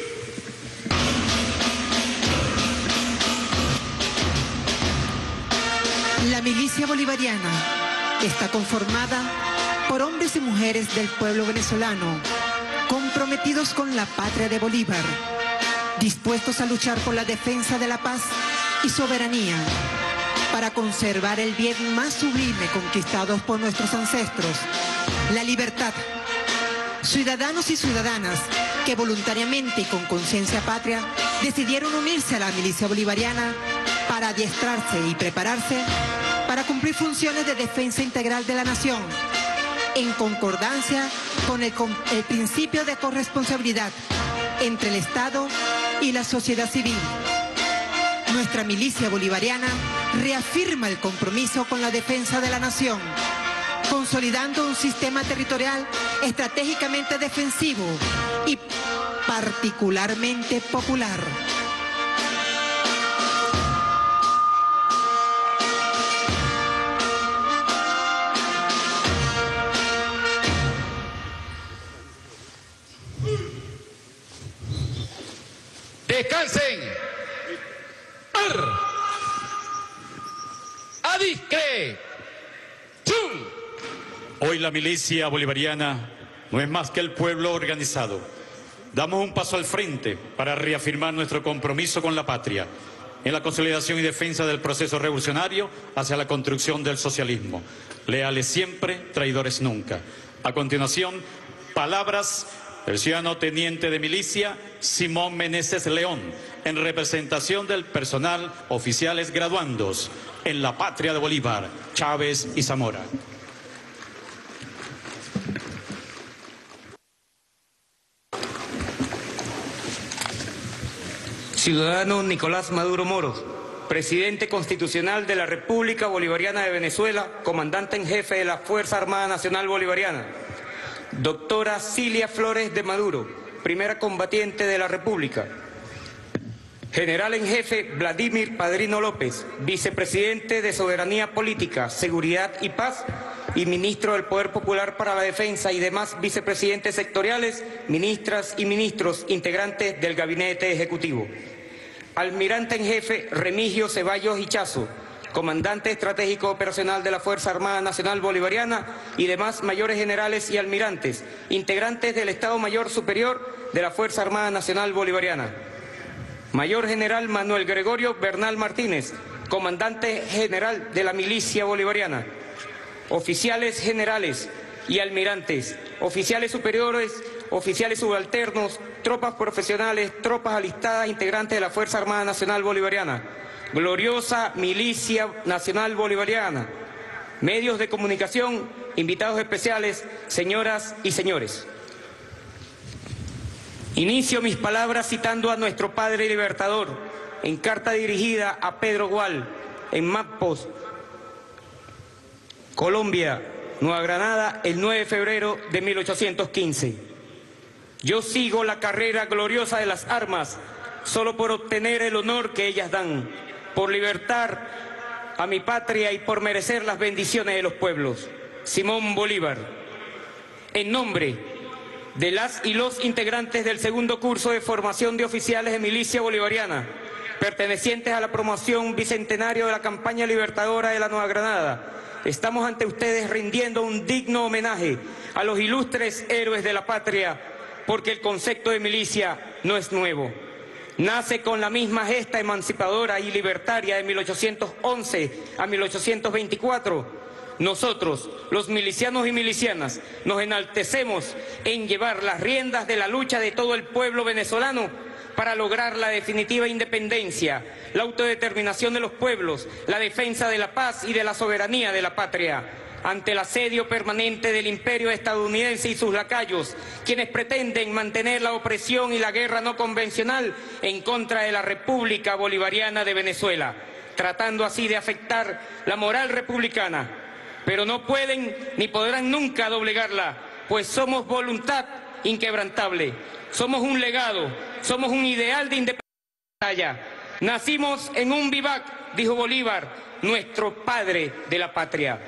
La milicia bolivariana está conformada por hombres y mujeres del pueblo venezolano, comprometidos con la patria de Bolívar, dispuestos a luchar por la defensa de la paz y soberanía, para conservar el bien más sublime conquistados por nuestros ancestros, la libertad. Ciudadanos y ciudadanas que voluntariamente y con conciencia patria decidieron unirse a la milicia bolivariana para adiestrarse y prepararse para cumplir funciones de defensa integral de la nación, en concordancia con el principio de corresponsabilidad entre el Estado y la sociedad civil. Nuestra milicia bolivariana reafirma el compromiso con la defensa de la nación, consolidando un sistema territorial estratégicamente defensivo y particularmente popular. Descansen. Adiscre. Chum. Hoy la milicia bolivariana no es más que el pueblo organizado. Damos un paso al frente para reafirmar nuestro compromiso con la patria en la consolidación y defensa del proceso revolucionario hacia la construcción del socialismo. Leales siempre, traidores nunca. A continuación, palabras del ciudadano teniente de milicia Simón Meneses León, en representación del personal oficiales graduandos en la patria de Bolívar, Chávez y Zamora. Ciudadano Nicolás Maduro Moros, presidente constitucional de la República Bolivariana de Venezuela, comandante en jefe de la Fuerza Armada Nacional Bolivariana. Doctora Cilia Flores de Maduro, primera combatiente de la República. General en jefe Vladimir Padrino López, vicepresidente de Soberanía Política, Seguridad y Paz y ministro del Poder Popular para la Defensa y demás vicepresidentes sectoriales, ministras y ministros integrantes del Gabinete Ejecutivo. Almirante en jefe Remigio Ceballos Hichazo, comandante estratégico operacional de la Fuerza Armada Nacional Bolivariana y demás mayores generales y almirantes, integrantes del Estado Mayor Superior de la Fuerza Armada Nacional Bolivariana. Mayor General Manuel Gregorio Bernal Martínez, comandante general de la Milicia Bolivariana. Oficiales generales y almirantes, oficiales superiores, oficiales subalternos, tropas profesionales, tropas alistadas integrantes de la Fuerza Armada Nacional Bolivariana, gloriosa Milicia Nacional Bolivariana, medios de comunicación, invitados especiales, señoras y señores. Inicio mis palabras citando a nuestro Padre Libertador en carta dirigida a Pedro Gual en Mapos, Colombia, Nueva Granada, el 9 de febrero de 1815. Yo sigo la carrera gloriosa de las armas solo por obtener el honor que ellas dan, por libertar a mi patria y por merecer las bendiciones de los pueblos. Simón Bolívar. En nombre de las y los integrantes del segundo curso de formación de oficiales de milicia bolivariana, pertenecientes a la promoción bicentenario de la campaña libertadora de la Nueva Granada, estamos ante ustedes rindiendo un digno homenaje a los ilustres héroes de la patria, porque el concepto de milicia no es nuevo. Nace con la misma gesta emancipadora y libertaria de 1811 a 1824. Nosotros, los milicianos y milicianas, nos enaltecemos en llevar las riendas de la lucha de todo el pueblo venezolano para lograr la definitiva independencia, la autodeterminación de los pueblos, la defensa de la paz y de la soberanía de la patria, ante el asedio permanente del imperio estadounidense y sus lacayos, quienes pretenden mantener la opresión y la guerra no convencional en contra de la República Bolivariana de Venezuela, tratando así de afectar la moral republicana. Pero no pueden ni podrán nunca doblegarla, pues somos voluntad inquebrantable, somos un legado, somos un ideal de independencia. Nacimos en un vivac, dijo Bolívar, nuestro padre de la patria.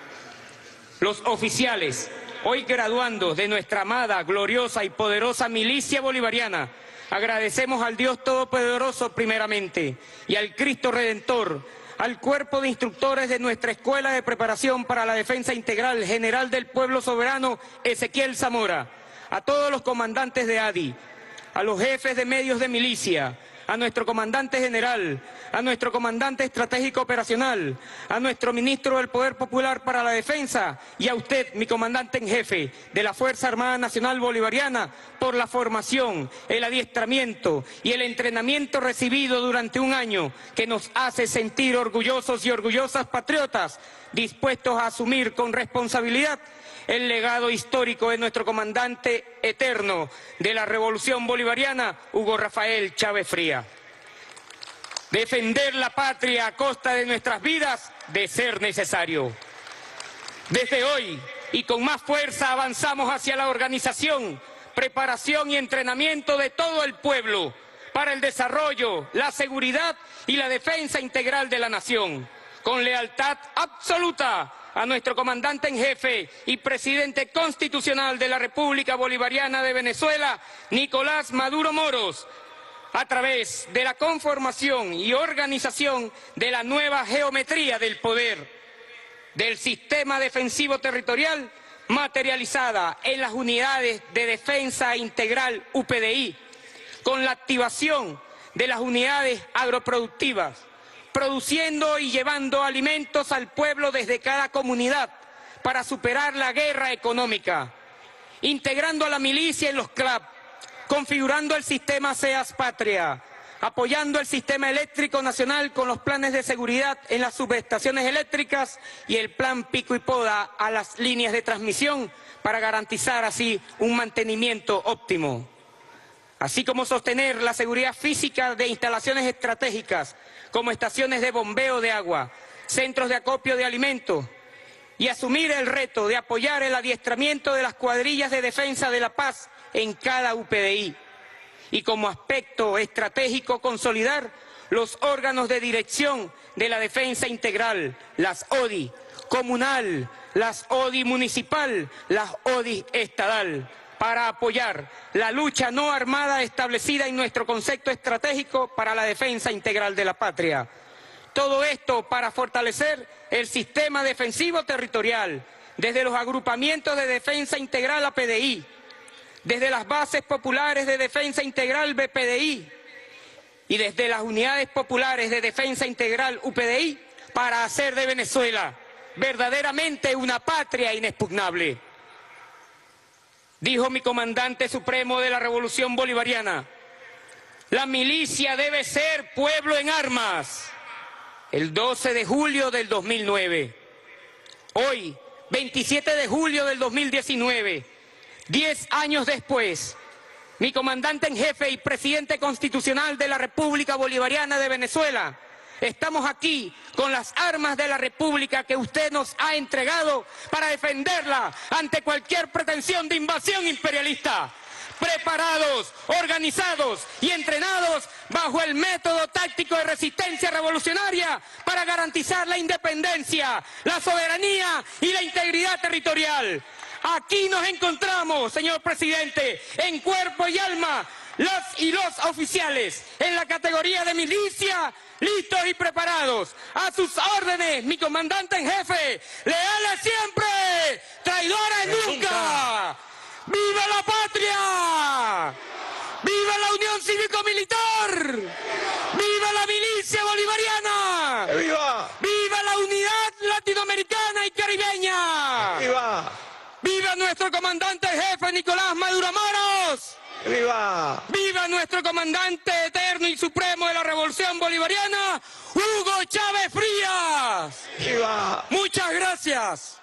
Los oficiales, hoy graduandos de nuestra amada, gloriosa y poderosa milicia bolivariana, agradecemos al Dios Todopoderoso primeramente y al Cristo Redentor, al cuerpo de instructores de nuestra Escuela de Preparación para la Defensa Integral General del Pueblo Soberano, Ezequiel Zamora, a todos los comandantes de ADI, a los jefes de medios de milicia, a nuestro comandante general, a nuestro comandante estratégico operacional, a nuestro ministro del Poder Popular para la Defensa y a usted, mi comandante en jefe de la Fuerza Armada Nacional Bolivariana, por la formación, el adiestramiento y el entrenamiento recibido durante un año que nos hace sentir orgullosos y orgullosas patriotas, dispuestos a asumir con responsabilidad el legado histórico de nuestro comandante eterno de la Revolución Bolivariana, Hugo Rafael Chávez Fría. Defender la patria a costa de nuestras vidas, de ser necesario. Desde hoy, y con más fuerza, avanzamos hacia la organización, preparación y entrenamiento de todo el pueblo para el desarrollo, la seguridad y la defensa integral de la nación, con lealtad absoluta a nuestro comandante en jefe y presidente constitucional de la República Bolivariana de Venezuela, Nicolás Maduro Moros, a través de la conformación y organización de la nueva geometría del poder, del sistema defensivo territorial materializada en las unidades de defensa integral UPDI, con la activación de las unidades agroproductivas, produciendo y llevando alimentos al pueblo desde cada comunidad para superar la guerra económica, integrando a la milicia en los CLAP, configurando el sistema SEAS Patria, apoyando el sistema eléctrico nacional con los planes de seguridad en las subestaciones eléctricas y el plan pico y poda a las líneas de transmisión para garantizar así un mantenimiento óptimo, así como sostener la seguridad física de instalaciones estratégicas como estaciones de bombeo de agua, centros de acopio de alimentos, y asumir el reto de apoyar el adiestramiento de las cuadrillas de defensa de la paz en cada UPDI, y como aspecto estratégico consolidar los órganos de dirección de la defensa integral, las ODI comunal, las ODI municipal, las ODI estatal, para apoyar la lucha no armada establecida en nuestro concepto estratégico para la defensa integral de la patria. Todo esto para fortalecer el sistema defensivo territorial, desde los agrupamientos de defensa integral APDI, desde las bases populares de defensa integral BPDI y desde las unidades populares de defensa integral UPDI, para hacer de Venezuela verdaderamente una patria inexpugnable. Dijo mi comandante supremo de la Revolución Bolivariana: la milicia debe ser pueblo en armas, el 12 de julio del 2009. Hoy, 27 de julio del 2019, 10 años después, mi comandante en jefe y presidente constitucional de la República Bolivariana de Venezuela, estamos aquí con las armas de la República que usted nos ha entregado para defenderla ante cualquier pretensión de invasión imperialista. Preparados, organizados y entrenados bajo el método táctico de resistencia revolucionaria para garantizar la independencia, la soberanía y la integridad territorial. Aquí nos encontramos, señor presidente, en cuerpo y alma, las y los oficiales, en la categoría de milicia, listos y preparados. A sus órdenes, mi comandante en jefe, leales siempre, traidores nunca. ¡Viva la patria! ¡Viva la Unión Cívico-Militar! ¡Viva la milicia bolivariana! ¡Viva! ¡Viva la unidad latinoamericana y caribeña! ¡Viva! ¡Viva nuestro comandante jefe Nicolás Maduro Moros! ¡Viva! ¡Viva nuestro comandante eterno y supremo de la Revolución Bolivariana, Hugo Chávez Frías! ¡Viva! ¡Muchas gracias!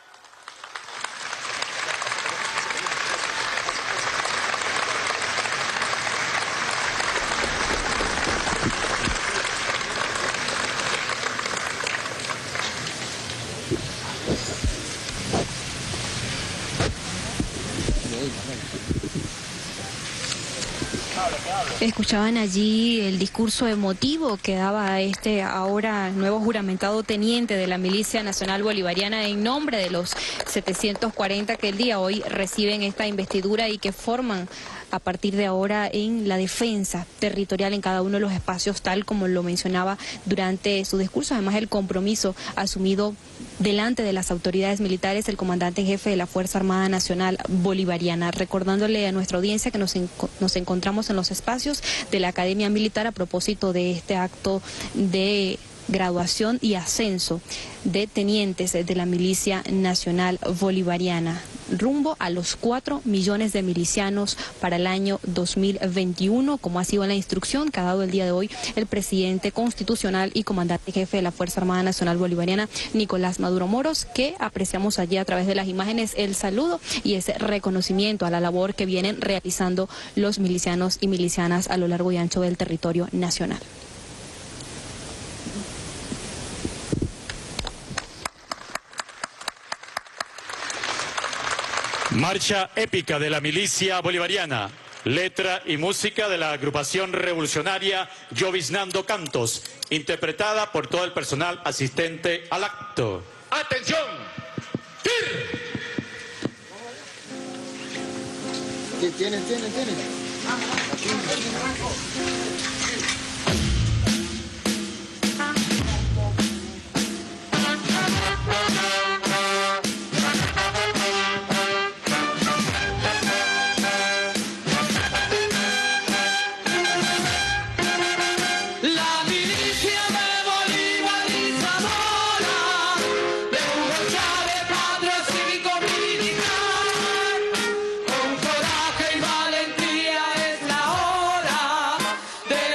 Escuchaban allí el discurso emotivo que daba este ahora nuevo juramentado teniente de la Milicia Nacional Bolivariana en nombre de los 740 que el día hoy reciben esta investidura y que forman a partir de ahora en la defensa territorial en cada uno de los espacios, tal como lo mencionaba durante su discurso. Además, el compromiso asumido delante de las autoridades militares, el comandante en jefe de la Fuerza Armada Nacional Bolivariana, recordándole a nuestra audiencia que nos encontramos en los espacios de la Academia Militar a propósito de este acto de graduación y ascenso de tenientes de la Milicia Nacional Bolivariana, rumbo a los 4 millones de milicianos para el año 2021, como ha sido la instrucción que ha dado el día de hoy el presidente constitucional y comandante jefe de la Fuerza Armada Nacional Bolivariana, Nicolás Maduro Moros, que apreciamos allí a través de las imágenes el saludo y ese reconocimiento a la labor que vienen realizando los milicianos y milicianas a lo largo y ancho del territorio nacional. Marcha épica de la milicia bolivariana, letra y música de la agrupación revolucionaria Lloviznando Cantos, interpretada por todo el personal asistente al acto. ¡Atención! ¡Tir! Tiene. De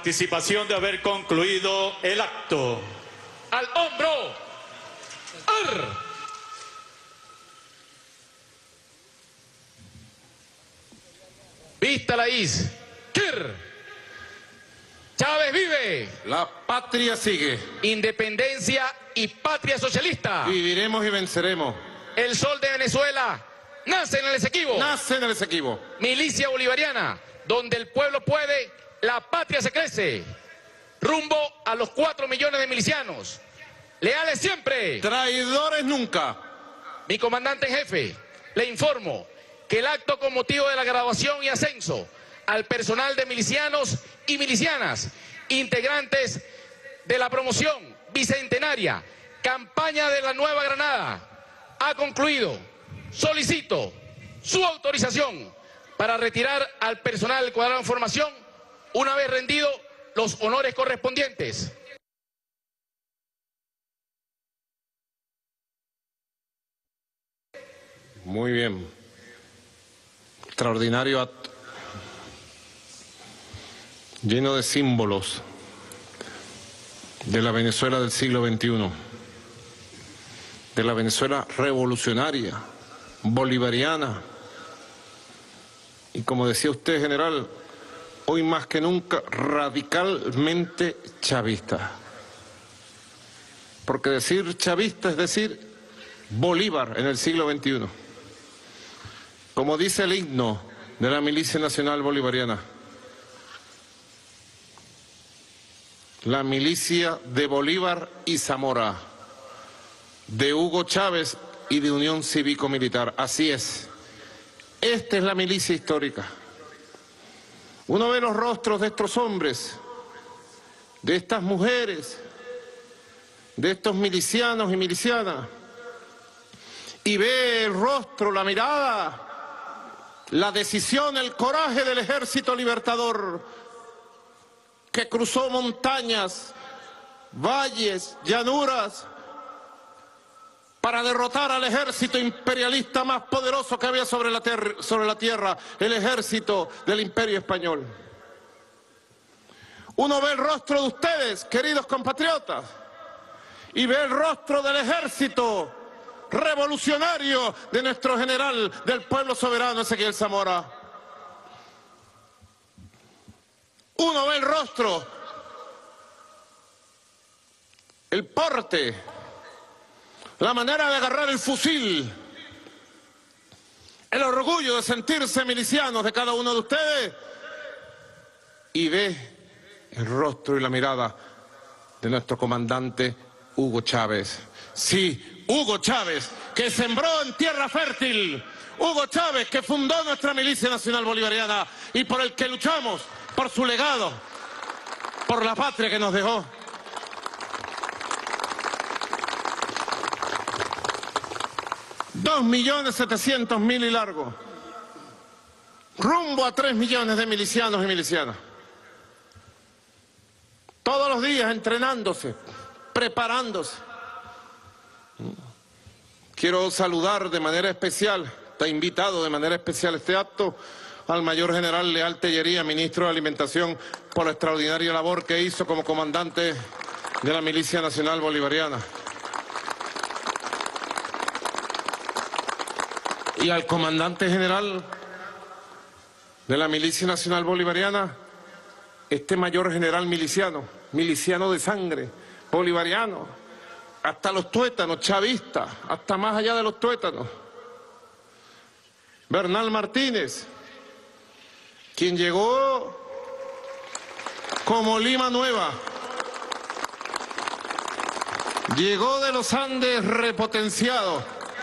anticipación de haber concluido el acto. Al hombro. ¡Ar! Vista la is. ¡Kir! Chávez vive. La patria sigue. Independencia y patria socialista. Viviremos y venceremos. El sol de Venezuela nace en el Esequibo. Nace en el Esequibo. Milicia bolivariana, donde el pueblo puede, la patria se crece. Rumbo a los 4 millones de milicianos. Leales siempre. Traidores nunca. Mi comandante en jefe, le informo que el acto con motivo de la graduación y ascenso al personal de milicianos y milicianas, integrantes de la promoción bicentenaria, campaña de la Nueva Granada, ha concluido. Solicito su autorización para retirar al personal del cuadrado en formación una vez rendido los honores correspondientes. Muy bien. Extraordinario acto. Lleno de símbolos de la Venezuela del siglo XXI, de la Venezuela revolucionaria, bolivariana, y como decía usted, general, hoy más que nunca radicalmente chavista. Porque decir chavista es decir Bolívar en el siglo XXI. Como dice el himno de la Milicia Nacional Bolivariana, la milicia de Bolívar y Zamora, de Hugo Chávez y de Unión Cívico-Militar. Así es. Esta es la milicia histórica. Uno ve los rostros de estos hombres, de estas mujeres, de estos milicianos y milicianas, y ve el rostro, la mirada, la decisión, el coraje del Ejército Libertador, que cruzó montañas, valles, llanuras, para derrotar al ejército imperialista más poderoso que había sobre la tierra, el ejército del Imperio Español. Uno ve el rostro de ustedes, queridos compatriotas, y ve el rostro del ejército revolucionario de nuestro general del pueblo soberano, Ezequiel Zamora. Uno ve el rostro, el porte, la manera de agarrar el fusil, el orgullo de sentirse milicianos de cada uno de ustedes, y ve el rostro y la mirada de nuestro comandante Hugo Chávez. Sí, Hugo Chávez, que sembró en tierra fértil, Hugo Chávez, que fundó nuestra Milicia Nacional Bolivariana y por el que luchamos, por su legado, por la patria que nos dejó. $2.700.000 y largo, rumbo a 3 millones de milicianos y milicianas. Todos los días entrenándose, preparándose. Quiero saludar de manera especial, está invitado de manera especial a este acto, al mayor general Leal Tellería, ministro de Alimentación, por la extraordinaria labor que hizo como comandante de la Milicia Nacional Bolivariana. Y al comandante general de la Milicia Nacional Bolivariana, este mayor general miliciano de sangre, bolivariano, hasta los tuétanos, chavistas, hasta más allá de los tuétanos. Bernal Martínez, quien llegó como Lima Nueva, llegó de los Andes repotenciado.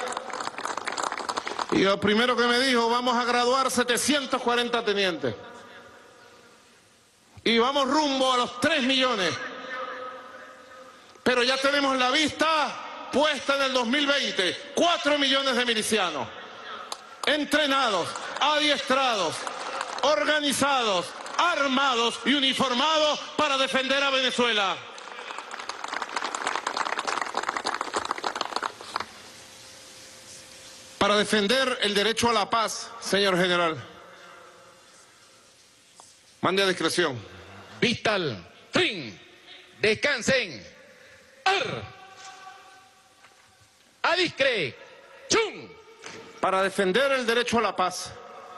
Y lo primero que me dijo, vamos a graduar 740 tenientes. Y vamos rumbo a los 3 millones. Pero ya tenemos la vista puesta en el 2020. 4 millones de milicianos. Entrenados, adiestrados, organizados, armados y uniformados para defender a Venezuela. Para defender el derecho a la paz, señor general. Mande a discreción. Vistal, Trin, descansen. Adiscre, Chum. Para defender el derecho a la paz,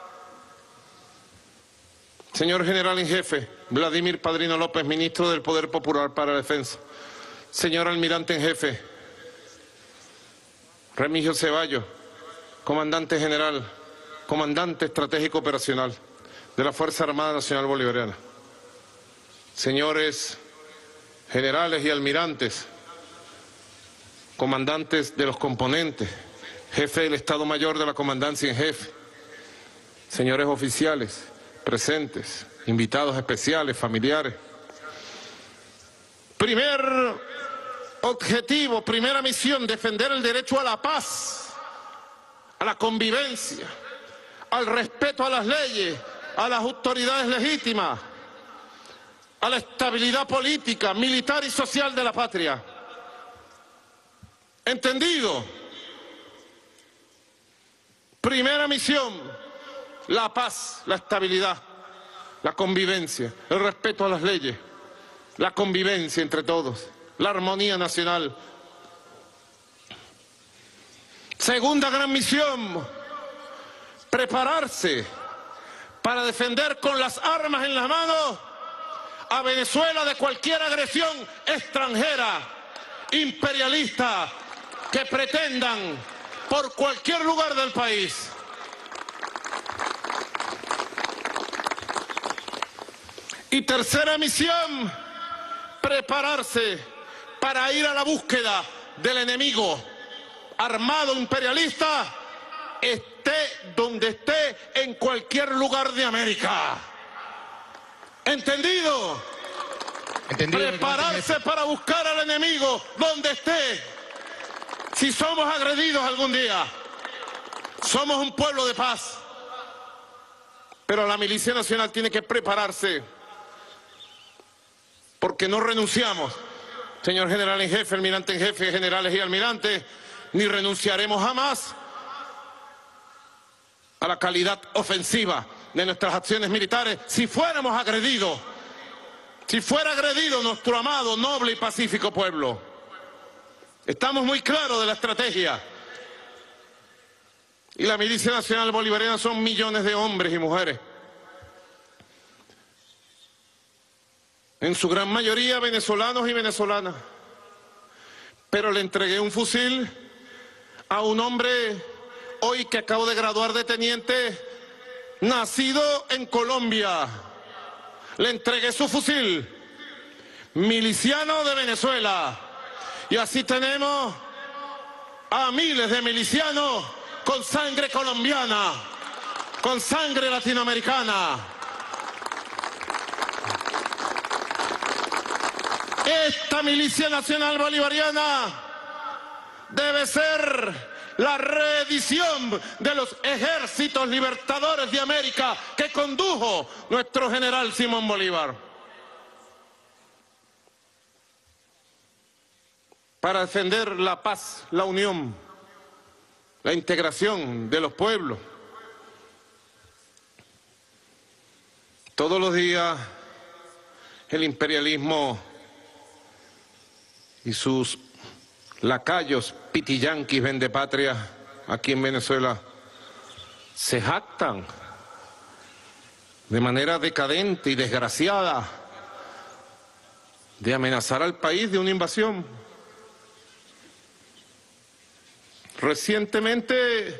señor general en jefe Vladimir Padrino López, ministro del Poder Popular para la Defensa, señor almirante en jefe Remigio Ceballos, comandante general, comandante estratégico operacional de la Fuerza Armada Nacional Bolivariana, señores generales y almirantes, comandantes de los componentes, jefe del Estado Mayor de la Comandancia en Jefe, señores oficiales presentes, invitados especiales, familiares. Primer objetivo, primera misión, defender el derecho a la paz, a la convivencia, al respeto a las leyes, a las autoridades legítimas, a la estabilidad política, militar y social de la patria. ¿Entendido? Primera misión, la paz, la estabilidad, la convivencia, el respeto a las leyes, la convivencia entre todos, la armonía nacional. Segunda gran misión, prepararse para defender con las armas en las manos a Venezuela de cualquier agresión extranjera, imperialista, que pretendan por cualquier lugar del país. Y tercera misión, prepararse para ir a la búsqueda del enemigo armado imperialista, esté donde esté, en cualquier lugar de América. ¿Entendido? ¿Entendido? Prepararse para buscar al enemigo donde esté. Si somos agredidos algún día, somos un pueblo de paz, pero la Milicia Nacional tiene que prepararse, porque no renunciamos, señor general en jefe, almirante en jefe, generales y almirantes, ni renunciaremos jamás a la calidad ofensiva de nuestras acciones militares si fuéramos agredidos, si fuera agredido nuestro amado, noble y pacífico pueblo. Estamos muy claros de la estrategia. Y la Milicia Nacional Bolivariana son millones de hombres y mujeres. En su gran mayoría venezolanos y venezolanas. Pero le entregué un fusil a un hombre hoy que acabo de graduar de teniente, nacido en Colombia. Le entregué su fusil, miliciano de Venezuela. Y así tenemos a miles de milicianos con sangre colombiana, con sangre latinoamericana. Esta Milicia Nacional Bolivariana debe ser la reedición de los ejércitos libertadores de América que condujo nuestro general Simón Bolívar. Para defender la paz, la unión, la integración de los pueblos. Todos los días el imperialismo y sus lacayos pitiyanquis vendepatria aquí en Venezuela se jactan de manera decadente y desgraciada de amenazar al país de una invasión. Recientemente,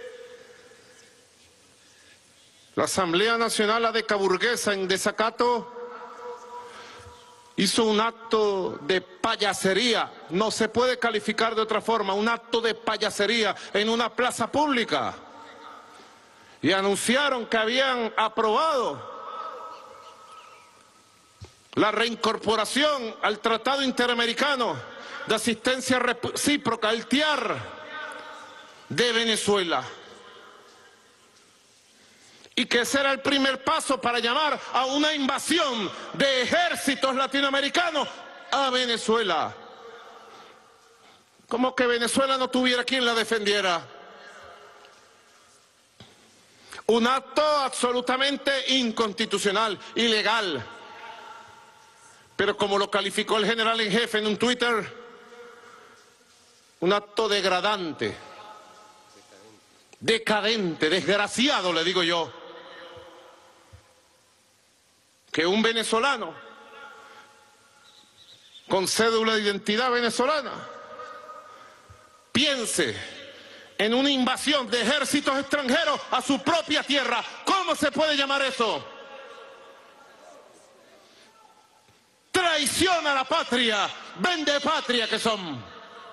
la Asamblea Nacional Adecaburguesa en desacato hizo un acto de payasería, no se puede calificar de otra forma, un acto de payasería en una plaza pública. Y anunciaron que habían aprobado la reincorporación al Tratado Interamericano de Asistencia Recíproca, el TIAR, de Venezuela. Y que ese era el primer paso para llamar a una invasión de ejércitos latinoamericanos a Venezuela. Como que Venezuela no tuviera quien la defendiera. Un acto absolutamente inconstitucional, ilegal. Pero como lo calificó el general en jefe en un Twitter, un acto degradante, decadente, desgraciado, le digo yo, que un venezolano con cédula de identidad venezolana piense en una invasión de ejércitos extranjeros a su propia tierra. ¿Cómo se puede llamar eso? Traición a la patria, vende patria que son.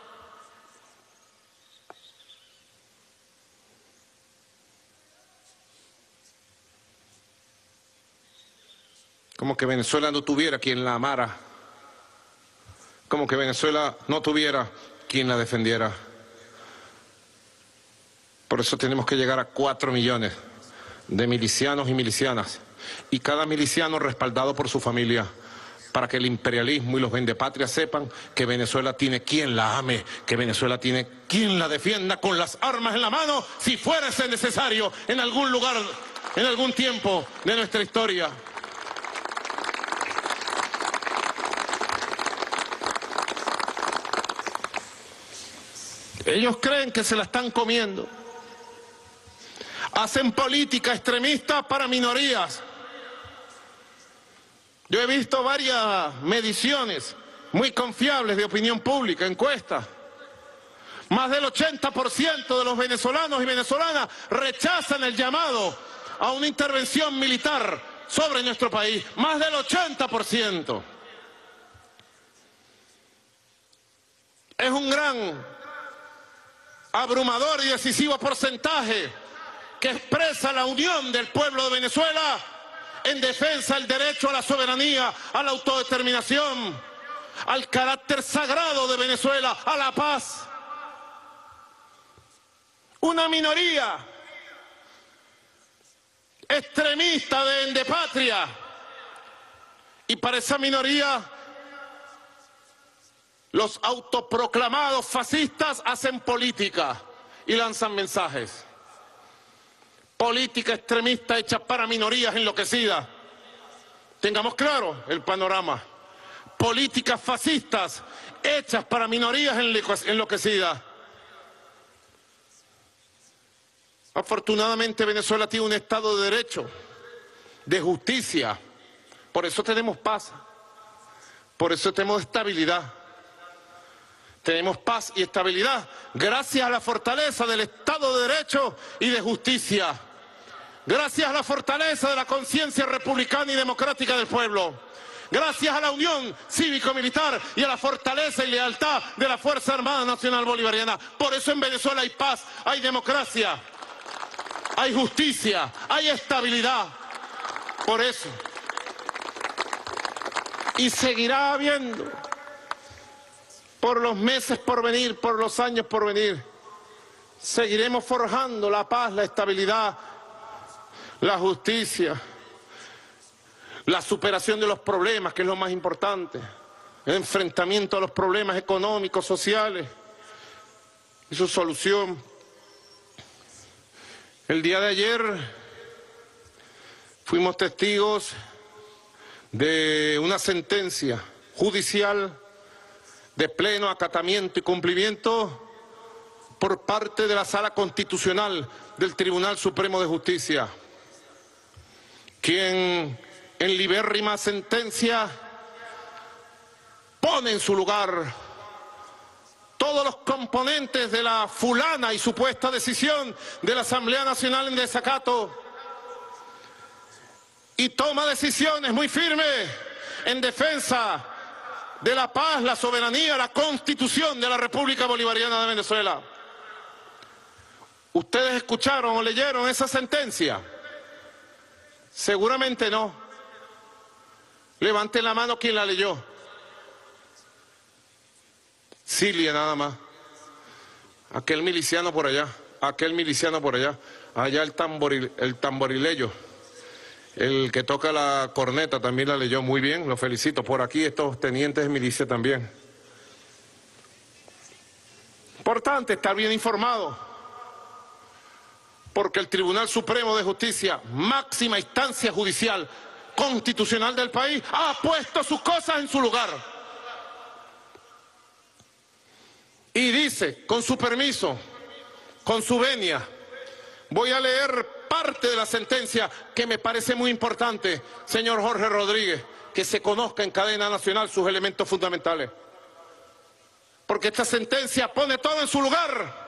Como que Venezuela no tuviera quien la amara. Como que Venezuela no tuviera quien la defendiera. Por eso tenemos que llegar a 4 millones de milicianos y milicianas. Y cada miliciano respaldado por su familia, para que el imperialismo y los vendepatrias sepan que Venezuela tiene quien la ame, que Venezuela tiene quien la defienda con las armas en la mano, si fuese necesario, en algún lugar, en algún tiempo de nuestra historia. Ellos creen que se la están comiendo. Hacen política extremista para minorías. Yo he visto varias mediciones muy confiables de opinión pública, encuestas. Más del 80% de los venezolanos y venezolanas rechazan el llamado a una intervención militar sobre nuestro país. Más del 80%. Es un gran, abrumador y decisivo porcentaje que expresa la unión del pueblo de Venezuela en defensa del derecho a la soberanía, a la autodeterminación, al carácter sagrado de Venezuela, a la paz. Una minoría extremista de vendepatria, y para esa minoría los autoproclamados fascistas hacen política y lanzan mensajes. Política extremista hecha para minorías enloquecidas. Tengamos claro el panorama. Políticas fascistas hechas para minorías enloquecidas. Afortunadamente Venezuela tiene un Estado de Derecho, de justicia. Por eso tenemos paz. Por eso tenemos estabilidad. Tenemos paz y estabilidad gracias a la fortaleza del Estado de Derecho y de justicia. Gracias a la fortaleza de la conciencia republicana y democrática del pueblo. Gracias a la unión cívico-militar y a la fortaleza y lealtad de la Fuerza Armada Nacional Bolivariana. Por eso en Venezuela hay paz, hay democracia, hay justicia, hay estabilidad. Por eso. Y seguirá habiendo, por los meses por venir, por los años por venir. Seguiremos forjando la paz, la estabilidad, la justicia, la superación de los problemas, que es lo más importante, el enfrentamiento a los problemas económicos, sociales y su solución. El día de ayer fuimos testigos de una sentencia judicial de pleno acatamiento y cumplimiento por parte de la Sala Constitucional del Tribunal Supremo de Justicia, quien en libérrima sentencia pone en su lugar todos los componentes de la fulana y supuesta decisión de la Asamblea Nacional en desacato y toma decisiones muy firmes en defensa de la paz, la soberanía, la Constitución de la República Bolivariana de Venezuela. ¿Ustedes escucharon o leyeron esa sentencia? Seguramente no. Levanten la mano quien la leyó. Cilia nada más. Aquel miliciano por allá, allá el tamborileyo, el que toca la corneta también la leyó muy bien, lo felicito. Por aquí estos tenientes de milicia también. Importante estar bien informado, porque el Tribunal Supremo de Justicia, máxima instancia judicial, constitucional del país ha puesto sus cosas en su lugar. Y dice, con su permiso, con su venia, voy a leer parte de la sentencia que me parece muy importante, señor Jorge Rodríguez, que se conozca en cadena nacional sus elementos fundamentales. Porque esta sentencia pone todo en su lugar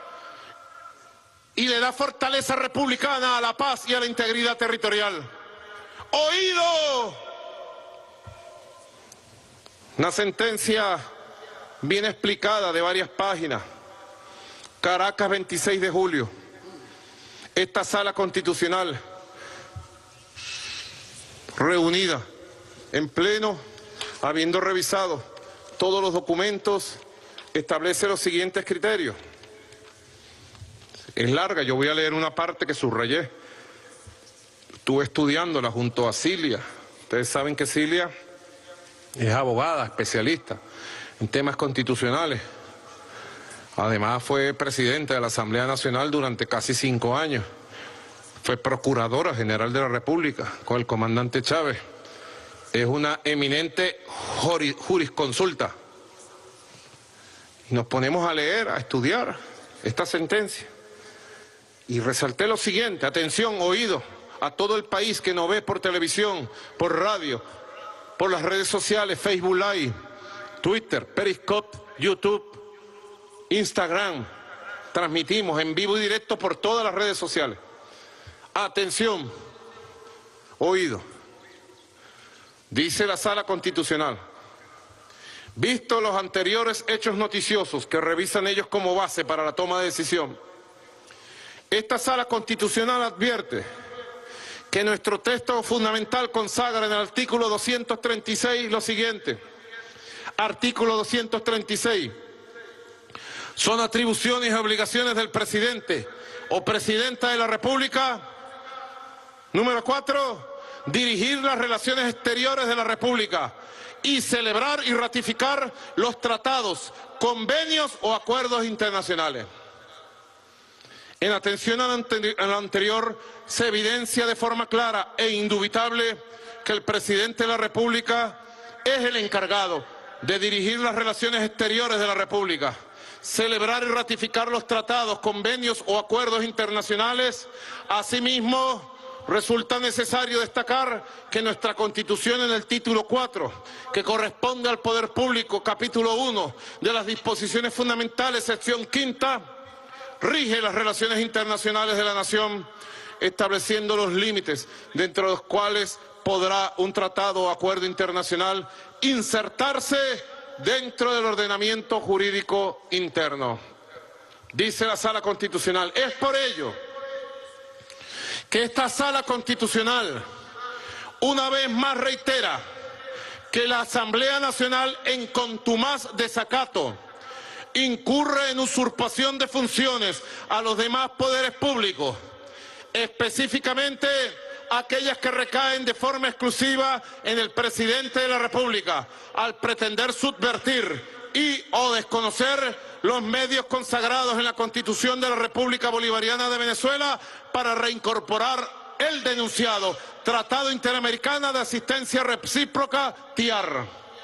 y le da fortaleza republicana a la paz y a la integridad territorial. ¡Oído! Una sentencia bien explicada de varias páginas. Caracas, 26 de julio. Esta sala constitucional, reunida en pleno, habiendo revisado todos los documentos, establece los siguientes criterios. Es larga, yo voy a leer una parte que subrayé. Estuve estudiándola junto a Cilia. Ustedes saben que Cilia es abogada, especialista en temas constitucionales. Además fue presidenta de la Asamblea Nacional durante casi 5 años. Fue procuradora general de la República con el comandante Chávez. Es una eminente jurisconsulta. Y nos ponemos a leer, a estudiar esta sentencia. Y resalté lo siguiente, atención, oído, a todo el país que nos ve por televisión, por radio, por las redes sociales, Facebook Live, Twitter, Periscope, YouTube, Instagram. Transmitimos en vivo y directo por todas las redes sociales. Atención, oído. Dice la Sala Constitucional, visto los anteriores hechos noticiosos que revisan ellos como base para la toma de decisión, esta Sala Constitucional advierte que nuestro texto fundamental consagra en el artículo 236 lo siguiente. Artículo 236. Son atribuciones y obligaciones del presidente o presidenta de la República. Número 4. Dirigir las relaciones exteriores de la República y celebrar y ratificar los tratados, convenios o acuerdos internacionales. En atención a lo anterior, se evidencia de forma clara e indubitable que el presidente de la República es el encargado de dirigir las relaciones exteriores de la República, celebrar y ratificar los tratados, convenios o acuerdos internacionales. Asimismo, resulta necesario destacar que nuestra Constitución en el título 4, que corresponde al Poder Público, capítulo 1 de las disposiciones fundamentales, sección 5ª, rige las relaciones internacionales de la nación, estableciendo los límites dentro de los cuales podrá un tratado o acuerdo internacional insertarse dentro del ordenamiento jurídico interno. Dice la Sala Constitucional, es por ello que esta Sala Constitucional una vez más reitera que la Asamblea Nacional en contumaz desacato incurre en usurpación de funciones a los demás poderes públicos, específicamente aquellas que recaen de forma exclusiva en el presidente de la República, al pretender subvertir y o desconocer los medios consagrados en la Constitución de la República Bolivariana de Venezuela para reincorporar el denunciado Tratado Interamericano de Asistencia Recíproca, TIAR.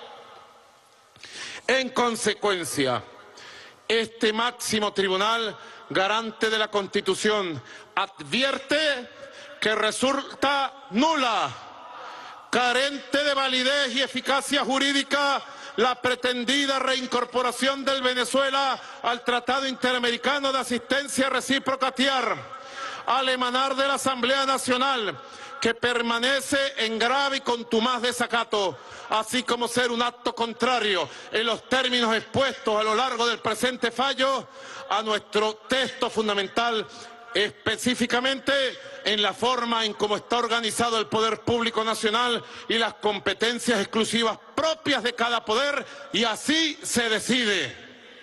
En consecuencia, este máximo tribunal, garante de la Constitución, advierte que resulta nula, carente de validez y eficacia jurídica, la pretendida reincorporación del Venezuela al Tratado Interamericano de Asistencia Recíproca, TIAR, al emanar de la Asamblea Nacional, que permanece en grave y contumaz desacato, así como ser un acto contrario en los términos expuestos a lo largo del presente fallo a nuestro texto fundamental, específicamente en la forma en cómo está organizado el Poder Público Nacional y las competencias exclusivas propias de cada poder, y así se decide.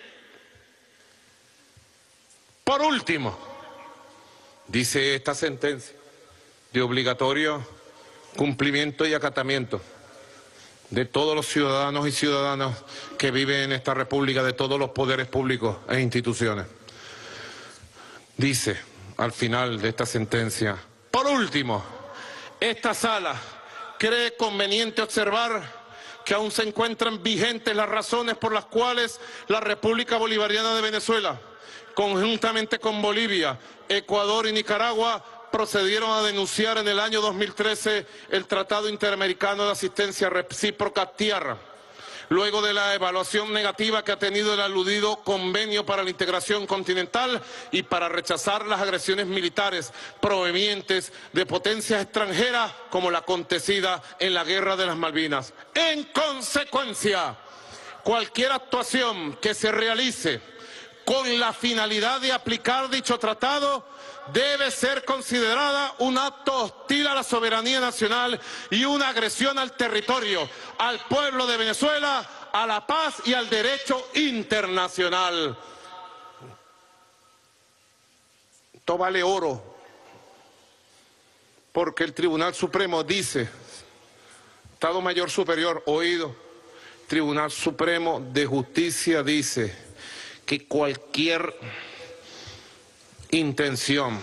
Por último, dice esta sentencia, de obligatorio cumplimiento y acatamiento de todos los ciudadanos y ciudadanas que viven en esta república, de todos los poderes públicos e instituciones. Dice al final de esta sentencia, por último, esta sala cree conveniente observar que aún se encuentran vigentes las razones por las cuales la República Bolivariana de Venezuela, conjuntamente con Bolivia, Ecuador y Nicaragua, procedieron a denunciar en el año 2013 el Tratado Interamericano de Asistencia Recíproca TIAR, luego de la evaluación negativa que ha tenido el aludido Convenio para la Integración Continental y para rechazar las agresiones militares provenientes de potencias extranjeras como la acontecida en la Guerra de las Malvinas. En consecuencia, cualquier actuación que se realice con la finalidad de aplicar dicho tratado debe ser considerada un acto hostil a la soberanía nacional y una agresión al territorio, al pueblo de Venezuela, a la paz y al derecho internacional. Esto vale oro, porque el Tribunal Supremo dice, Estado Mayor Superior, oído, Tribunal Supremo de Justicia dice que cualquier intención,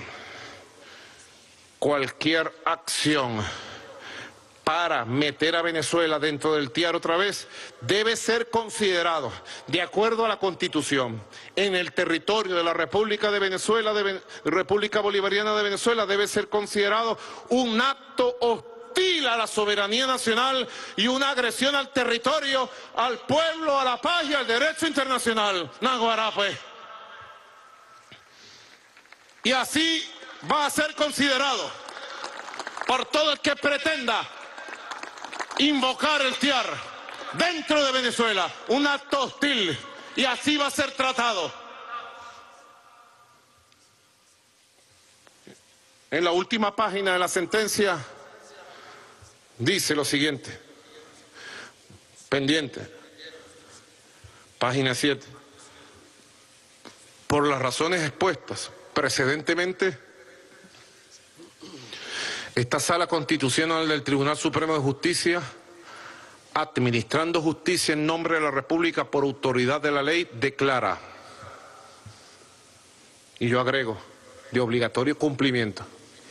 cualquier acción para meter a Venezuela dentro del TIAR otra vez debe ser considerado, de acuerdo a la Constitución, en el territorio de la República de Venezuela, República Bolivariana de Venezuela, debe ser considerado un acto hostil a la soberanía nacional y una agresión al territorio, al pueblo, a la paz y al derecho internacional. Naguará, pues. Y así va a ser considerado por todo el que pretenda invocar el TIAR dentro de Venezuela, un acto hostil, y así va a ser tratado. En la última página de la sentencia dice lo siguiente, pendiente, página 7, por las razones expuestas precedentemente, esta Sala Constitucional del Tribunal Supremo de Justicia, administrando justicia en nombre de la República por autoridad de la ley, declara, y yo agrego, de obligatorio cumplimiento,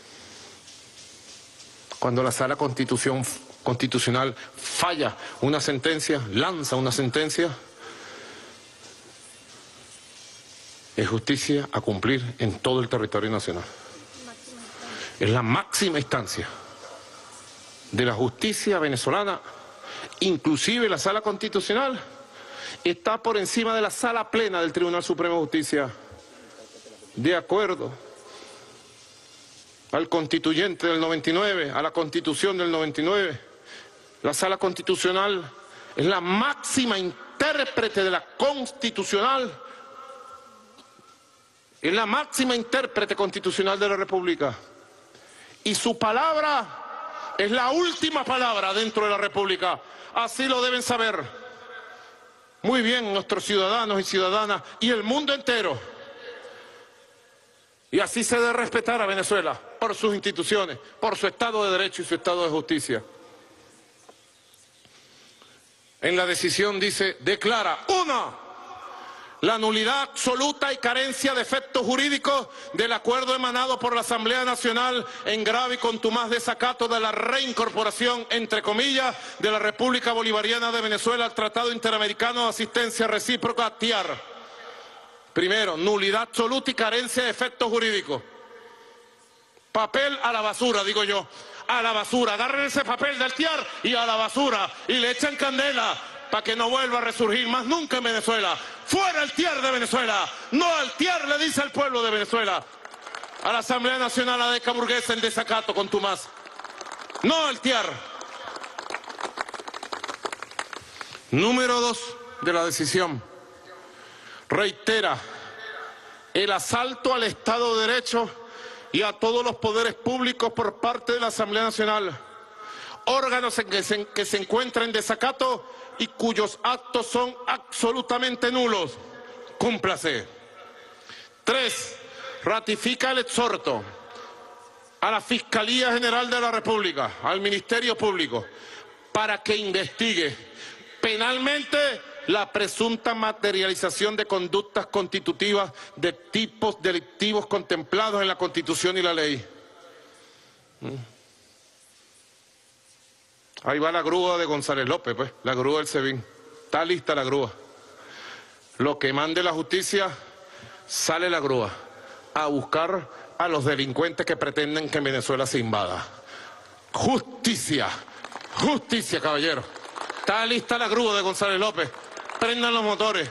cuando la Sala Constitucional falla una sentencia, lanza una sentencia, es justicia a cumplir en todo el territorio nacional. Es la máxima instancia de la justicia venezolana. Inclusive la Sala Constitucional está por encima de la Sala Plena del Tribunal Supremo de Justicia. De acuerdo al Constituyente del 99, a la Constitución del 99, la Sala Constitucional es la máxima intérprete de la Constitucional. Es la máxima intérprete constitucional de la República. Y su palabra es la última palabra dentro de la República. Así lo deben saber muy bien nuestros ciudadanos y ciudadanas y el mundo entero. Y así se debe respetar a Venezuela por sus instituciones, por su Estado de Derecho y su Estado de Justicia. En la decisión dice, declara, 1. La nulidad absoluta y carencia de efectos jurídicos del acuerdo emanado por la Asamblea Nacional en grave y contumaz desacato de la reincorporación, entre comillas, de la República Bolivariana de Venezuela al Tratado Interamericano de Asistencia Recíproca, TIAR. Primero, nulidad absoluta y carencia de efectos jurídicos. Papel a la basura, digo yo. A la basura. Agarren ese papel del TIAR y a la basura. Y le echan candela para que no vuelva a resurgir más nunca en Venezuela. ¡Fuera el TIAR de Venezuela! ¡No al TIAR!, le dice al pueblo de Venezuela. A la Asamblea Nacional adeca burguesa en desacato contumaz. ¡No al TIAR! Número 2 de la decisión. Reitera el asalto al Estado de Derecho y a todos los poderes públicos por parte de la Asamblea Nacional. Órganos que se encuentran en desacato y cuyos actos son absolutamente nulos. Cúmplase. 3. Ratifica el exhorto a la Fiscalía General de la República, al Ministerio Público, para que investigue penalmente la presunta materialización de conductas constitutivas de tipos delictivos contemplados en la Constitución y la ley. Ahí va la grúa de González López, pues, la grúa del SEBIN. Está lista la grúa. Lo que mande la justicia, sale la grúa a buscar a los delincuentes que pretenden que en Venezuela se invada. Justicia, justicia, caballero. Está lista la grúa de González López. Prendan los motores.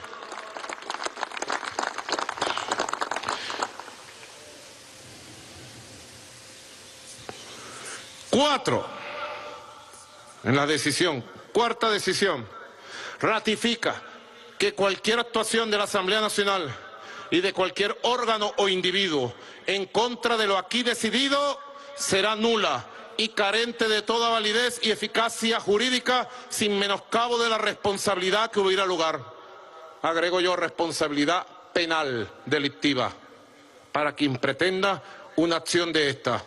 Cuatro. En la decisión, cuarta decisión, ratifica que cualquier actuación de la Asamblea Nacional y de cualquier órgano o individuo en contra de lo aquí decidido será nula y carente de toda validez y eficacia jurídica sin menoscabo de la responsabilidad que hubiera lugar. Agrego yo responsabilidad penal delictiva para quien pretenda una acción de esta.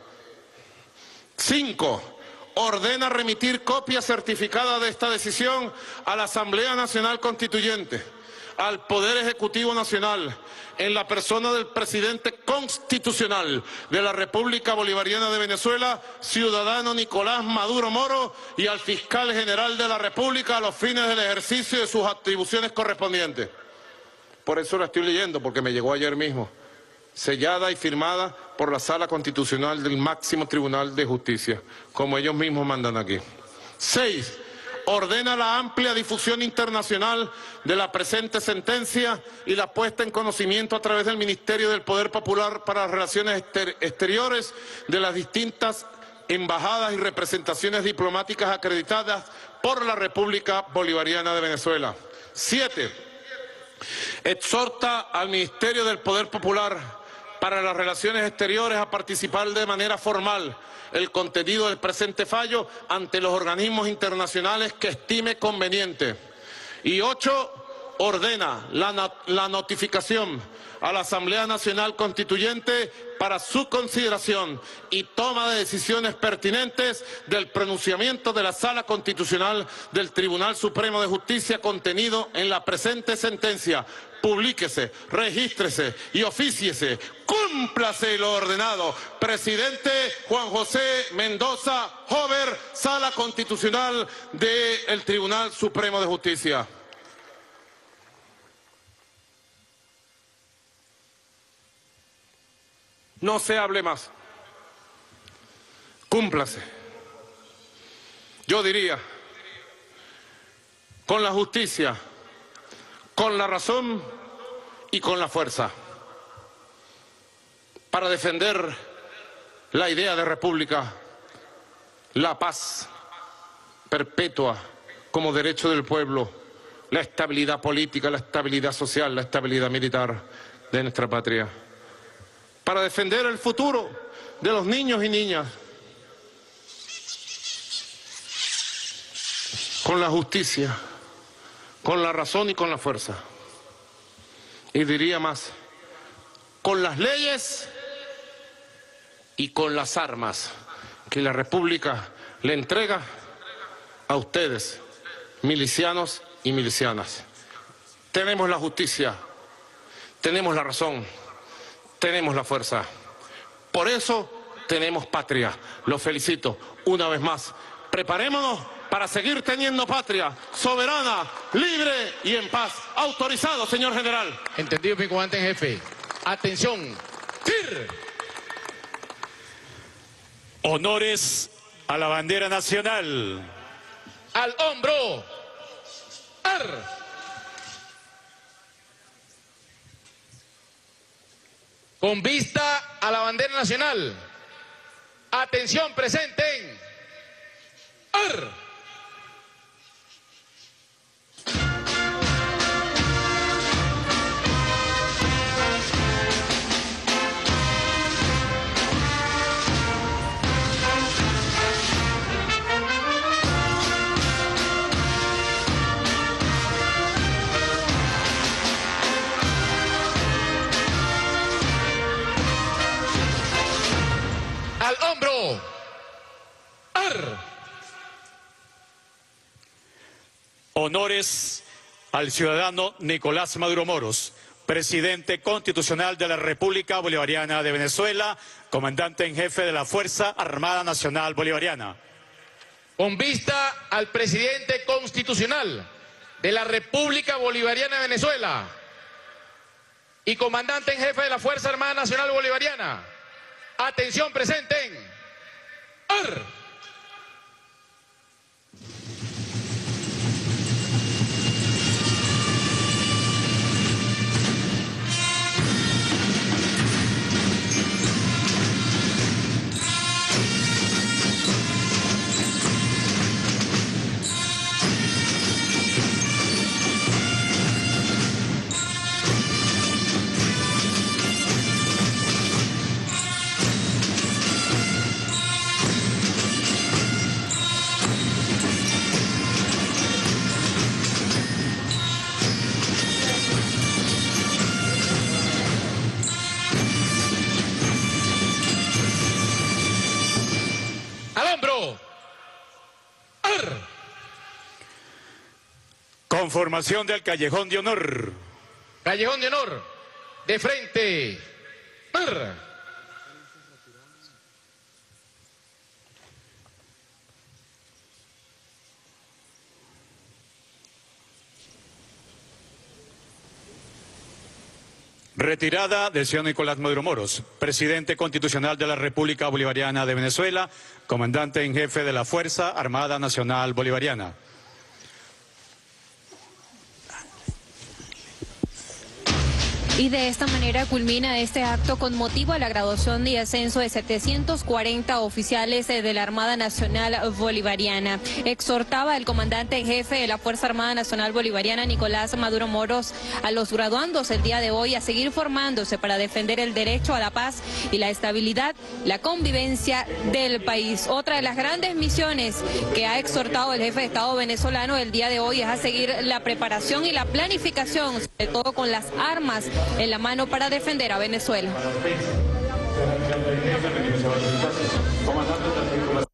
5. Ordena remitir copia certificada de esta decisión a la Asamblea Nacional Constituyente, al Poder Ejecutivo Nacional, en la persona del presidente constitucional de la República Bolivariana de Venezuela, ciudadano Nicolás Maduro Moro, y al fiscal general de la República a los fines del ejercicio de sus atribuciones correspondientes. Por eso la estoy leyendo, porque me llegó ayer mismo. Sellada y firmada por la Sala Constitucional del Máximo Tribunal de Justicia, como ellos mismos mandan aquí. 6. Ordena la amplia difusión internacional de la presente sentencia y la puesta en conocimiento a través del Ministerio del Poder Popular para las Relaciones Exteriores de las distintas embajadas y representaciones diplomáticas acreditadas por la República Bolivariana de Venezuela. 7. Exhorta al Ministerio del Poder Popular para las Relaciones Exteriores a participar de manera formal el contenido del presente fallo ante los organismos internacionales que estime conveniente. Y 8. Ordena la notificación a la Asamblea Nacional Constituyente para su consideración y toma de decisiones pertinentes del pronunciamiento de la Sala Constitucional del Tribunal Supremo de Justicia contenido en la presente sentencia. Publíquese, regístrese y ofíciese. Cúmplase lo ordenado. Presidente Juan José Mendoza Hover, Sala Constitucional del Tribunal Supremo de Justicia. No se hable más. Cúmplase. Yo diría, con la justicia, con la razón y con la fuerza, para defender la idea de república, la paz perpetua como derecho del pueblo, la estabilidad política, la estabilidad social, la estabilidad militar de nuestra patria, para defender el futuro de los niños y niñas, con la justicia, con la razón y con la fuerza. Y diría más, con las leyes y con las armas que la República le entrega a ustedes, milicianos y milicianas. Tenemos la justicia, tenemos la razón, tenemos la fuerza. Por eso tenemos patria. Los felicito una vez más. Preparémonos para seguir teniendo patria soberana, libre y en paz. Autorizado, señor general. Entendido, mi comandante en jefe. Atención. ¡Tir! Honores a la bandera nacional. Al hombro. ¡Ar! Con vista a la bandera nacional. Atención, presenten. ¡Ar! Al hombro. ¡Ar! Honores al ciudadano Nicolás Maduro Moros, presidente constitucional de la República Bolivariana de Venezuela, comandante en jefe de la Fuerza Armada Nacional Bolivariana. con vista al presidente constitucional de la República Bolivariana de Venezuela y comandante en jefe de la Fuerza Armada Nacional Bolivariana. Atención, presenten. Al hombro. Conformación del Callejón de Honor. Callejón de Honor. De frente. Retirada del señor Nicolás Maduro Moros, presidente constitucional de la República Bolivariana de Venezuela, comandante en jefe de la Fuerza Armada Nacional Bolivariana. Y de esta manera culmina este acto con motivo a la graduación y ascenso de 740 oficiales de la Armada Nacional Bolivariana. Exhortaba el comandante en jefe de la Fuerza Armada Nacional Bolivariana, Nicolás Maduro Moros, a los graduandos el día de hoy a seguir formándose para defender el derecho a la paz y la estabilidad, la convivencia del país. Otra de las grandes misiones que ha exhortado el jefe de Estado venezolano el día de hoy es a seguir la preparación y la planificación, sobre todo con las armas en la mano para defender a Venezuela.